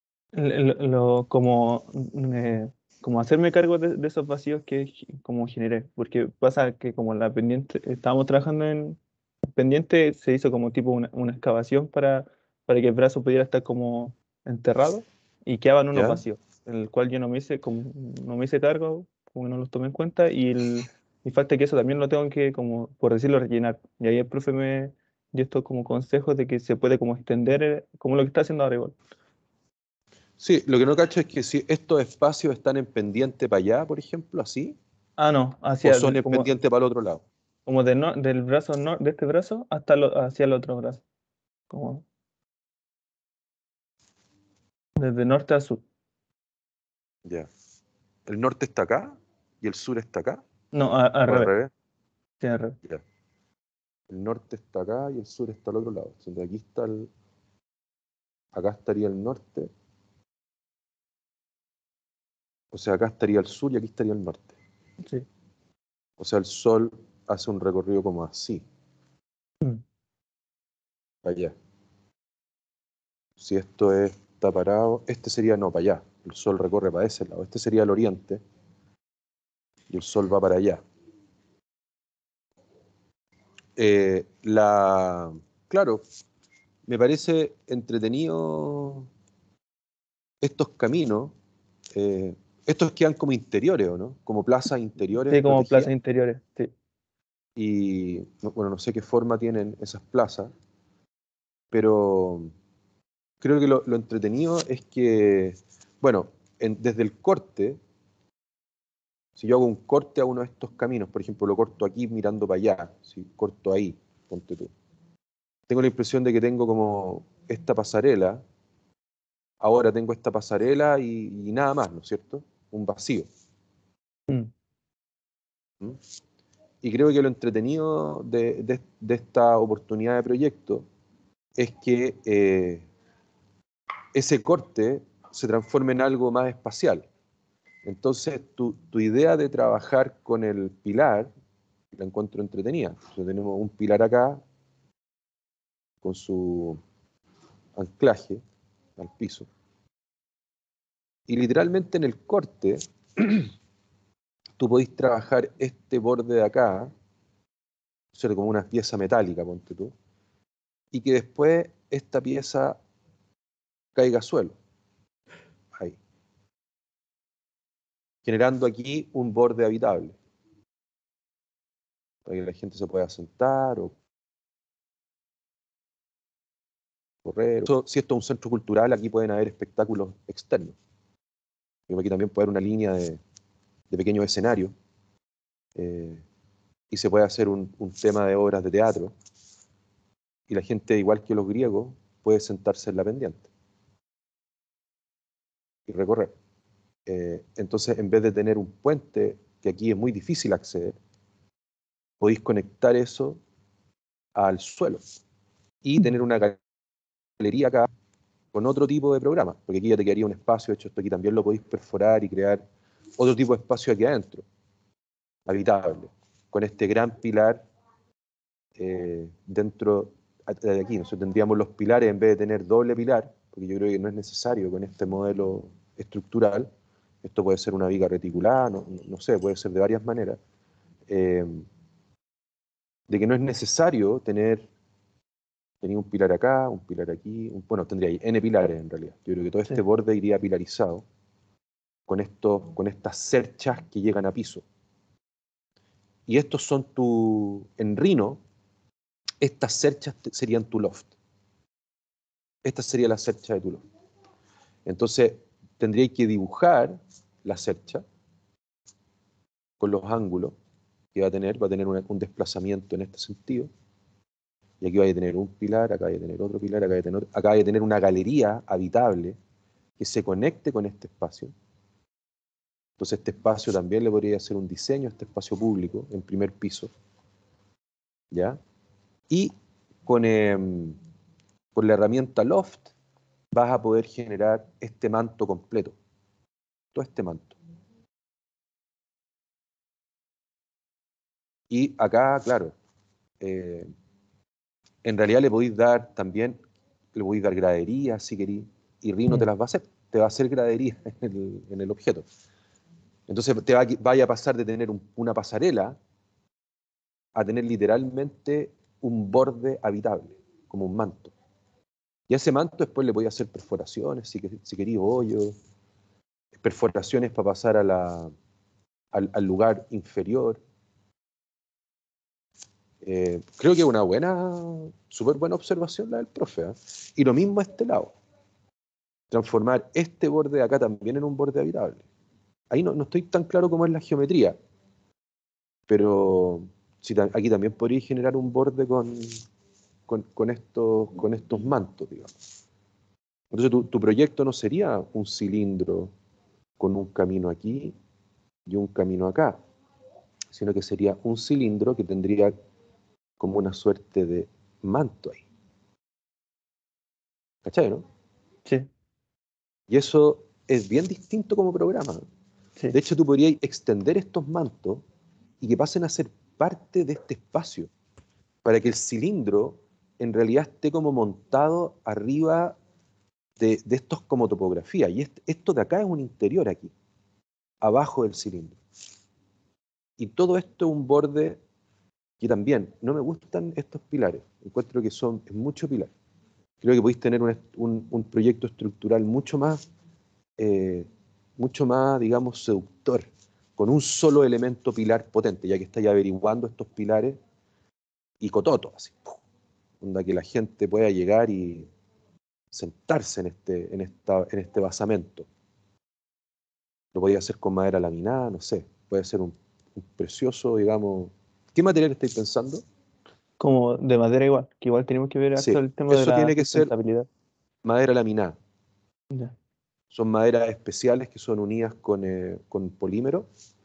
Como hacerme cargo de esos vacíos que como generé, porque pasa que como la pendiente, estábamos trabajando en pendiente, se hizo como tipo una excavación para que el brazo pudiera estar como enterrado y quedaban unos ¿Ya? vacíos, en el cual yo no me hice cargo, como no los tomé en cuenta y falta que eso también lo tengo que, como por decirlo, rellenar. Y ahí el profe me dio estos como consejos de que se puede como extender, como lo que está haciendo ahora igual. Sí, lo que no cacho es que si estos espacios están en pendiente para allá, por ejemplo, así, Ah, no, o son en pendiente para el otro lado. como del brazo de este brazo hasta hacia el otro brazo. Como desde norte a sur. Ya. ¿El norte está acá y el sur está acá? No, al ¿O al revés. revés? Sí, al revés. Ya. El norte está acá y el sur está al otro lado. Entonces aquí está acá estaría el norte, o sea, acá estaría el sur y aquí estaría el norte. Sí. O sea, el sol hace un recorrido como así, Mm. allá. Si esto está parado, este sería no, para allá. El sol recorre para ese lado. Este sería el oriente y el sol va para allá. Eh, la, claro, me parece entretenido estos caminos. eh, Estos quedan como interiores, ¿o no? Como plazas interiores Sí, como plazas protegidas. interiores. Sí. Y bueno, no sé qué forma tienen esas plazas, pero creo que lo entretenido es que, bueno, desde el corte, si yo hago un corte a uno de estos caminos, por ejemplo, lo corto aquí mirando para allá, si corto ahí, ponte tú, tengo la impresión de que tengo como esta pasarela, ahora tengo esta pasarela y nada más, ¿no es cierto? Un vacío. Mm. ¿Mm? Y creo que lo entretenido de esta oportunidad de proyecto es que ese corte se transforme en algo más espacial. Entonces, tu idea de trabajar con el pilar la encuentro entretenida. Entonces, tenemos un pilar acá con su anclaje al piso. Y literalmente en el corte, tú podés trabajar este borde de acá, ¿cierto? Como una pieza metálica, ponte tú, y que después esta pieza caiga a suelo, ahí, generando aquí un borde habitable, para que la gente se pueda sentar o correr. Si esto es un centro cultural, aquí pueden haber espectáculos externos. Aquí también puede haber una línea de pequeños escenarios y se puede hacer un tema de obras de teatro y la gente, igual que los griegos, puede sentarse en la pendiente y recorrer. Entonces, en vez de tener un puente, que aquí es muy difícil acceder, podéis conectar eso al suelo y tener una galería acá con otro tipo de programa, porque aquí ya te quedaría un espacio, de hecho esto aquí también lo podéis perforar y crear otro tipo de espacio aquí adentro, habitable, con este gran pilar dentro de aquí. Nosotros tendríamos los pilares en vez de tener doble pilar, porque yo creo que no es necesario con este modelo estructural. Esto puede ser una viga reticulada, no sé, puede ser de varias maneras. eh, de que no es necesario tener un pilar acá, un pilar aquí, bueno, tendría ahí N pilares en realidad. Yo creo que todo este Sí. borde iría pilarizado con estas cerchas que llegan a piso. Y estos son en Rhino, estas cerchas serían tu loft. Esta sería la cercha de tu loft. Entonces, tendría que dibujar la cercha con los ángulos que va a tener un desplazamiento en este sentido. Y aquí vaya a tener un pilar, acá vaya a tener otro pilar, acá vaya a tener una galería habitable que se conecte con este espacio. Entonces este espacio también le podría hacer un diseño, este espacio público, en primer piso, ¿ya? Y con la herramienta Loft vas a poder generar este manto completo, todo este manto. Y acá, claro, en realidad le podéis dar también, le podéis dar graderías si queréis, y Rhino te las va a hacer, te va a hacer graderías en el objeto. Entonces vaya a pasar de tener una pasarela a tener literalmente un borde habitable, como un manto. Y a ese manto después le podéis hacer perforaciones, si queréis hoyos, perforaciones para pasar al lugar inferior. Creo que es una súper buena observación la del profe, ¿eh? Y lo mismo a este lado. Transformar este borde de acá también en un borde habitable. Ahí no estoy tan claro cómo es la geometría, pero aquí también podría generar un borde con estos mantos, digamos. Entonces tu proyecto no sería un cilindro con un camino aquí y un camino acá, sino que sería un cilindro que tendría como una suerte de manto ahí. ¿Cachai, no? Sí, Y eso es bien distinto como programa. sí. De hecho, tú podrías extender estos mantos y que pasen a ser parte de este espacio, para que el cilindro en realidad esté como montado arriba de estos como topografía. Y esto de acá es un interior aquí, abajo del cilindro. Y todo esto es un borde que también, no me gustan estos pilares, encuentro que es mucho pilar. Creo que podéis tener un proyecto estructural mucho más, digamos, seductor, con un solo elemento pilar potente, ya que estáis averiguando estos pilares y cototo, así, ¡pum! Onda que la gente pueda llegar y sentarse en este basamento. Lo podía hacer con madera laminada, no sé, puede ser un precioso, digamos. ¿Qué material estáis pensando? Como de madera igual, que igual tenemos que ver harto Sí, el tema de eso la tiene que ser sustentabilidad. madera laminada. Ya. Son maderas especiales que son unidas con polímero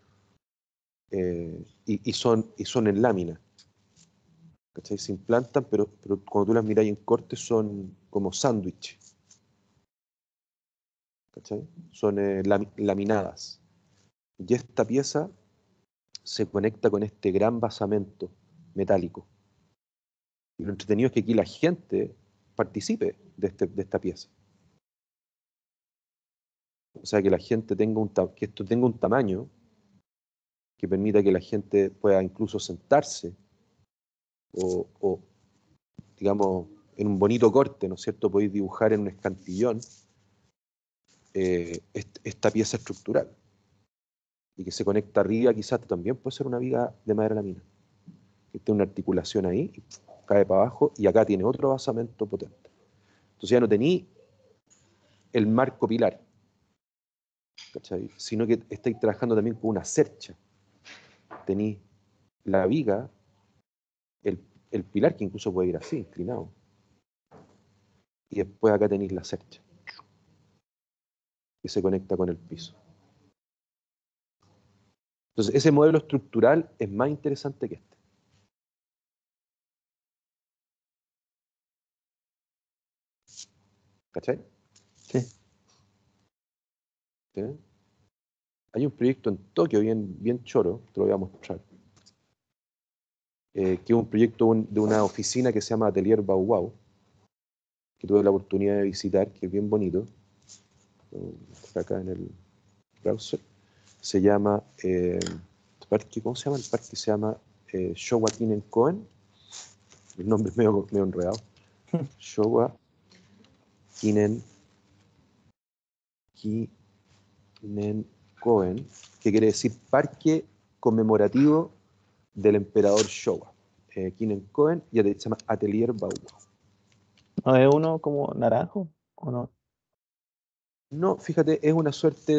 y son en lámina. ¿Cachai? Se implantan, pero cuando tú las miras en corte son como sándwich. ¿Cachai? Son laminadas. Y esta pieza se conecta con este gran basamento metálico. Y lo entretenido es que aquí la gente participe de esta pieza. O sea, que la gente que esto tenga un tamaño que permita que la gente pueda incluso sentarse o digamos, en un bonito corte, ¿no es cierto? Podéis dibujar en un escantillón esta pieza estructural y que se conecta arriba, quizás también puede ser una viga de madera lámina, que tiene una articulación ahí, y cae para abajo y acá tiene otro basamento potente. Entonces ya no tení el marco pilar, ¿cachai? Sino que estáis trabajando también con una cercha. Tení la viga, el pilar que incluso puede ir así, inclinado. Y después acá tenéis la cercha, que se conecta con el piso. Entonces, ese modelo estructural es más interesante que este. ¿Cachai? Sí. ¿Sí? Hay un proyecto en Tokio bien choro, te lo voy a mostrar, que es un proyecto de una oficina que se llama Atelier Bauhaus, que tuve la oportunidad de visitar, que es bien bonito. Está acá en el browser. Se llama, ¿cómo se llama? El parque se llama Showa Kinen-Koen. El nombre es medio enredado. Showa Kinen-Koen, que quiere decir Parque Conmemorativo del Emperador Showa. Kinen-Koen, y se llama Atelier Bauhaus. ¿No es uno como naranjo o no? No, fíjate, es una suerte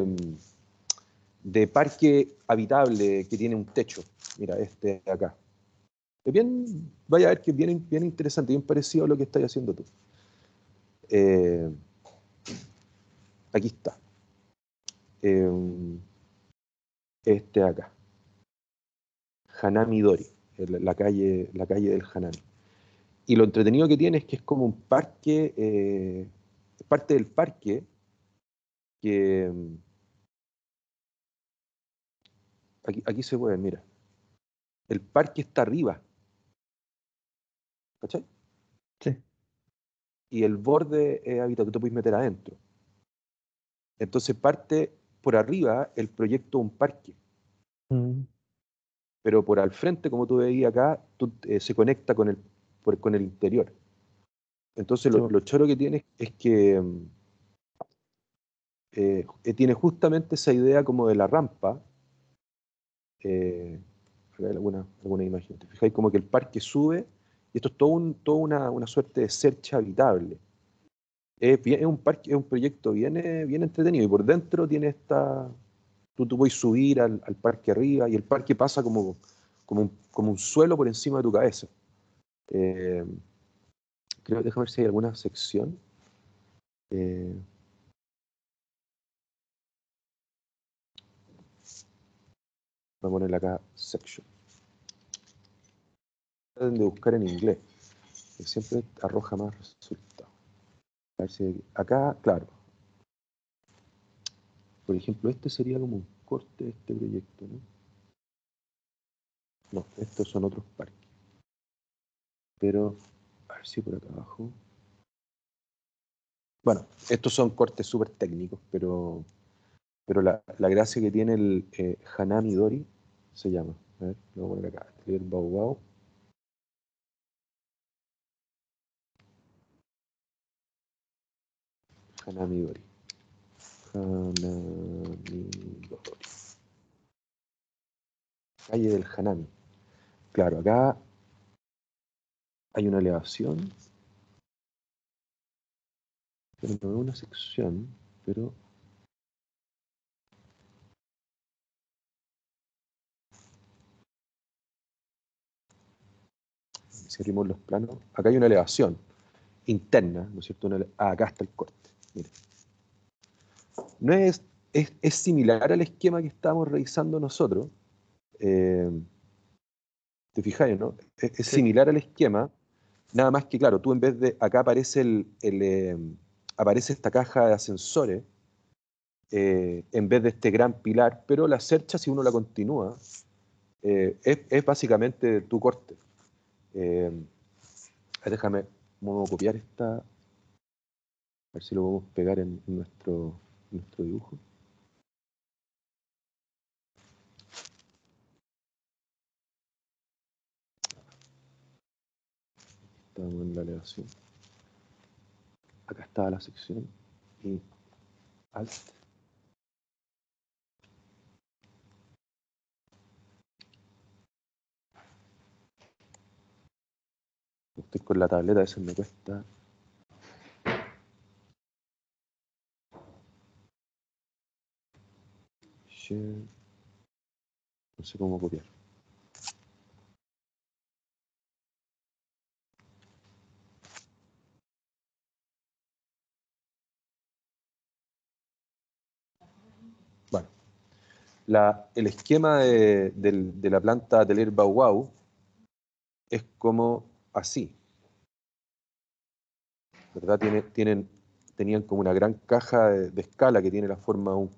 de parque habitable que tiene un techo. Mira, este de acá. Vaya a ver que es bien interesante, bien parecido a lo que estás haciendo tú. aquí está. Este de acá. Hanami Dori, la calle del Hanami. Y lo entretenido que tiene es que es como un parque, parte del parque que aquí se puede, mira. El parque está arriba, ¿cachai? Sí. Y el borde es hábitat que tú puedes meter adentro. Entonces parte por arriba el proyecto de un parque, pero por al frente, como tú veías acá, se conecta con el interior. Entonces Sí. lo choro que tiene es que tiene justamente esa idea como de la rampa. Acá hay alguna imagen. ¿Te fijáis? Como que el parque sube y esto es toda una suerte de cercha habitable. Es un parque, es un proyecto bien entretenido y por dentro tiene esta. Tú puedes subir al parque arriba y el parque pasa como un suelo por encima de tu cabeza. Eh, déjame ver si hay alguna sección. Eh, Voy a ponerle acá section. Traten de buscar en inglés, que siempre arroja más resultados. A ver si acá, claro. Por ejemplo, este sería como un corte de este proyecto, ¿no? No, estos son otros parques. Pero, a ver si por acá abajo. Bueno, estos son cortes súper técnicos, pero la gracia que tiene el Hanami Dori se llama. A ver, lo voy a poner acá. El Bau Bau. Hanami Dori. Hanami Dori. Calle del Hanami. Claro, acá hay una elevación. Pero no es una sección, pero. Si abrimos los planos, acá hay una elevación interna, ¿no es cierto? Acá está el corte. Mira. No es similar al esquema que estábamos revisando nosotros. ¿Te fijáis, no? Es Sí. similar al esquema, nada más que, claro, tú en vez de. Acá aparece aparece esta caja de ascensores, en vez de este gran pilar, pero la cercha, si uno la continúa, es básicamente tu corte. Déjame, vamos a copiar esta. A ver si lo podemos pegar en nuestro dibujo. Estamos en la elevación. Acá está la sección. Y Alt. Estoy con la tableta, a veces me cuesta. Share. No sé cómo copiar. Bueno, el esquema de la planta Atelier Bauau es como así, ¿verdad? Tenían como una gran caja de escala que tiene la forma de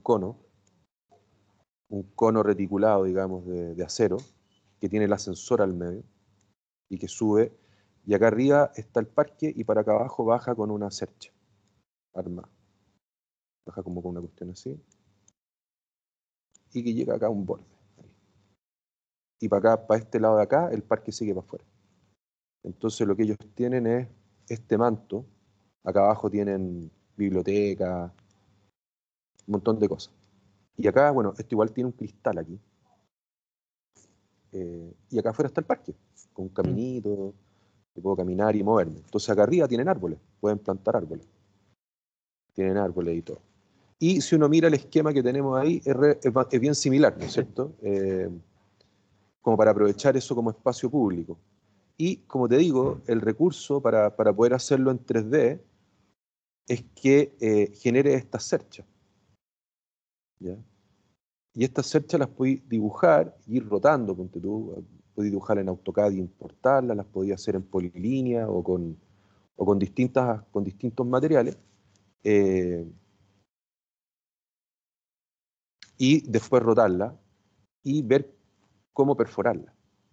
un cono reticulado, digamos, de acero, que tiene el ascensor al medio y que sube. Y acá arriba está el parque y para acá abajo baja con una cercha armada. Baja como con una cuestión así. Y que llega acá a un borde. Ahí. Y para acá, para este lado de acá, el parque sigue para afuera. Entonces lo que ellos tienen es este manto. Acá abajo tienen biblioteca, un montón de cosas. Y acá, bueno, esto igual tiene un cristal aquí. Y acá afuera está el parque, con un caminito, que puedo caminar y moverme. Entonces acá arriba tienen árboles, pueden plantar árboles. Tienen árboles y todo. Y si uno mira el esquema que tenemos ahí, es bien similar, ¿no es cierto? Como para aprovechar eso como espacio público. Y, como te digo, el recurso para poder hacerlo en 3D es que genere estas cerchas, ¿ya? Y estas cerchas las podéis dibujar y ir rotando, ponte tú, podéis dibujarlas en AutoCAD y importarlas, las podéis hacer en polilínea o con distintos materiales, y después rotarlas y ver cómo perforarla.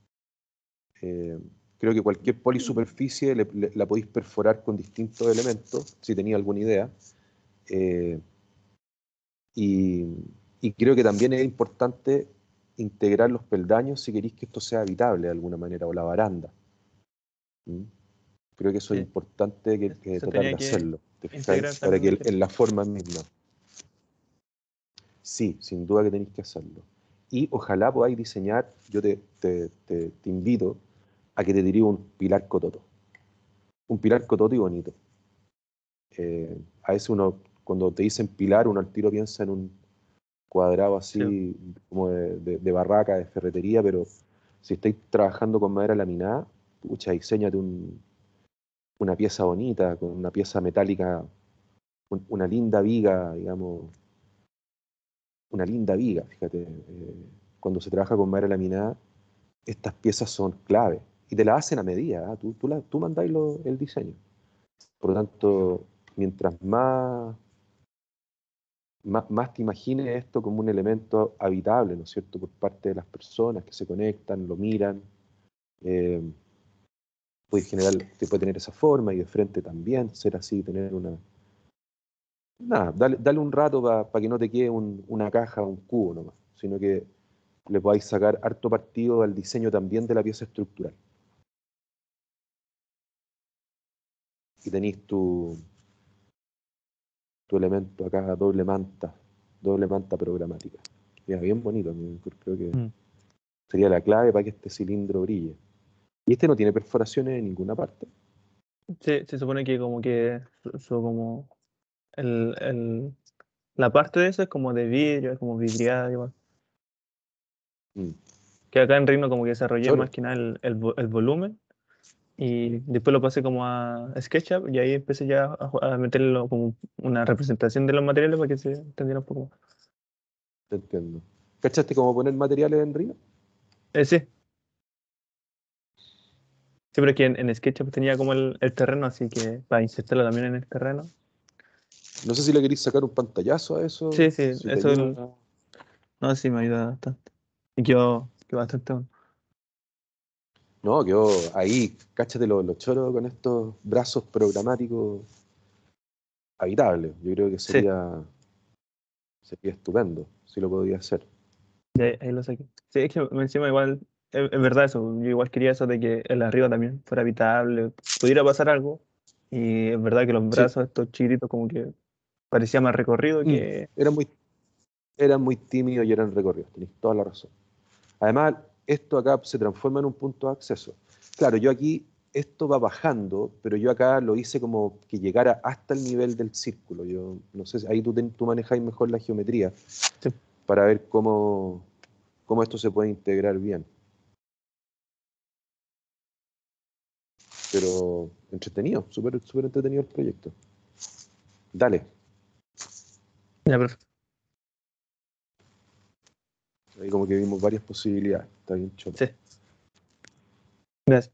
Creo que cualquier polisuperficie la podéis perforar con distintos elementos, si tenía alguna idea. Y creo que también es importante integrar los peldaños si queréis que esto sea habitable de alguna manera, o la baranda. ¿Mm? Creo que eso es Sí. importante que Se tratar tenía de que hacerlo, ¿te integrar fijáis? Para que también. en la forma misma. Sí, sin duda que tenéis que hacerlo. Y ojalá podáis diseñar, yo te invito a que te tiré un pilar cototo. Un pilar cototo y bonito. A veces uno, cuando te dicen pilar, uno al tiro piensa en un cuadrado así, como de barraca, de ferretería, pero si estáis trabajando con madera laminada, pucha, diseñate una pieza bonita, con una pieza metálica, una linda viga, digamos, una linda viga, fíjate. Cuando se trabaja con madera laminada, estas piezas son clave y te las hacen a medida, ¿ah? Tú mandáis el diseño. Por lo tanto, mientras más te imagines esto como un elemento habitable, ¿no es cierto?, por parte de las personas que se conectan, lo miran, eh, te puede tener esa forma y de frente también, ser así, tener una... Nada, dale un rato para que no te quede una caja o un cubo nomás, sino que le podáis sacar harto partido al diseño también de la pieza estructural. Y tenéis tu elemento acá, doble manta programática. Queda bien bonito, creo que sería la clave para que este cilindro brille. Y este no tiene perforaciones en ninguna parte. Se supone que como la parte de eso es como de vidrio, es como vidriada igual. Mm. Que acá en Reino como que desarrollé Sobre. más que nada el volumen y después lo pasé como a SketchUp y ahí empecé ya a meterlo como una representación de los materiales para que se entendiera un poco más. Te entiendo. ¿Cachaste cómo poner materiales en Rhino? Sí. Sí, pero es que en SketchUp tenía como el terreno, así que para insertarlo también en el terreno. No sé si le queréis sacar un pantallazo a eso, Sí, si te eso ayuda. no, sí me ayuda bastante. Y quedó bastante bueno. No, quedó ahí, cáchate los choros con estos brazos programáticos habitables. Yo creo que Sí, sería estupendo si lo podía hacer. y ahí lo saqué. Sí, es que encima igual, es verdad eso, yo igual quería eso de que el arriba también fuera habitable, pudiera pasar algo. Y es verdad que los Sí. brazos estos chiquitos como que parecía más recorrido Mm. que... Eran muy tímidos y eran recorridos, tenéis toda la razón. Además, esto acá se transforma en un punto de acceso. Claro, yo aquí, esto va bajando, pero yo acá lo hice como que llegara hasta el nivel del círculo. Yo no sé, ahí tú manejáis mejor la geometría Sí. para ver cómo esto se puede integrar bien. Pero entretenido, súper entretenido el proyecto. Dale, Ya, perfecto. ahí como que vimos varias posibilidades. Está bien choto. Sí, gracias.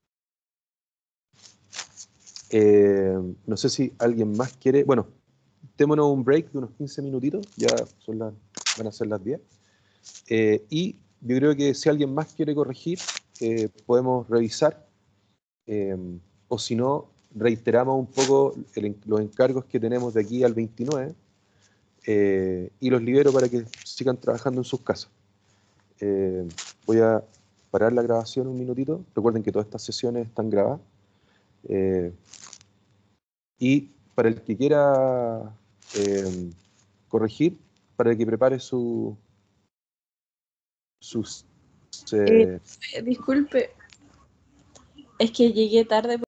No sé si alguien más quiere... Bueno, démonos un break de unos 15 minutitos, ya van a ser las 10. Y yo creo que si alguien más quiere corregir, podemos revisar, o si no, reiteramos un poco los encargos que tenemos de aquí al 29, y los libero para que sigan trabajando en sus casas. Voy a parar la grabación un minutito. Recuerden que todas estas sesiones están grabadas. Y para el que quiera corregir, para que prepare sus... Disculpe, es que llegué tarde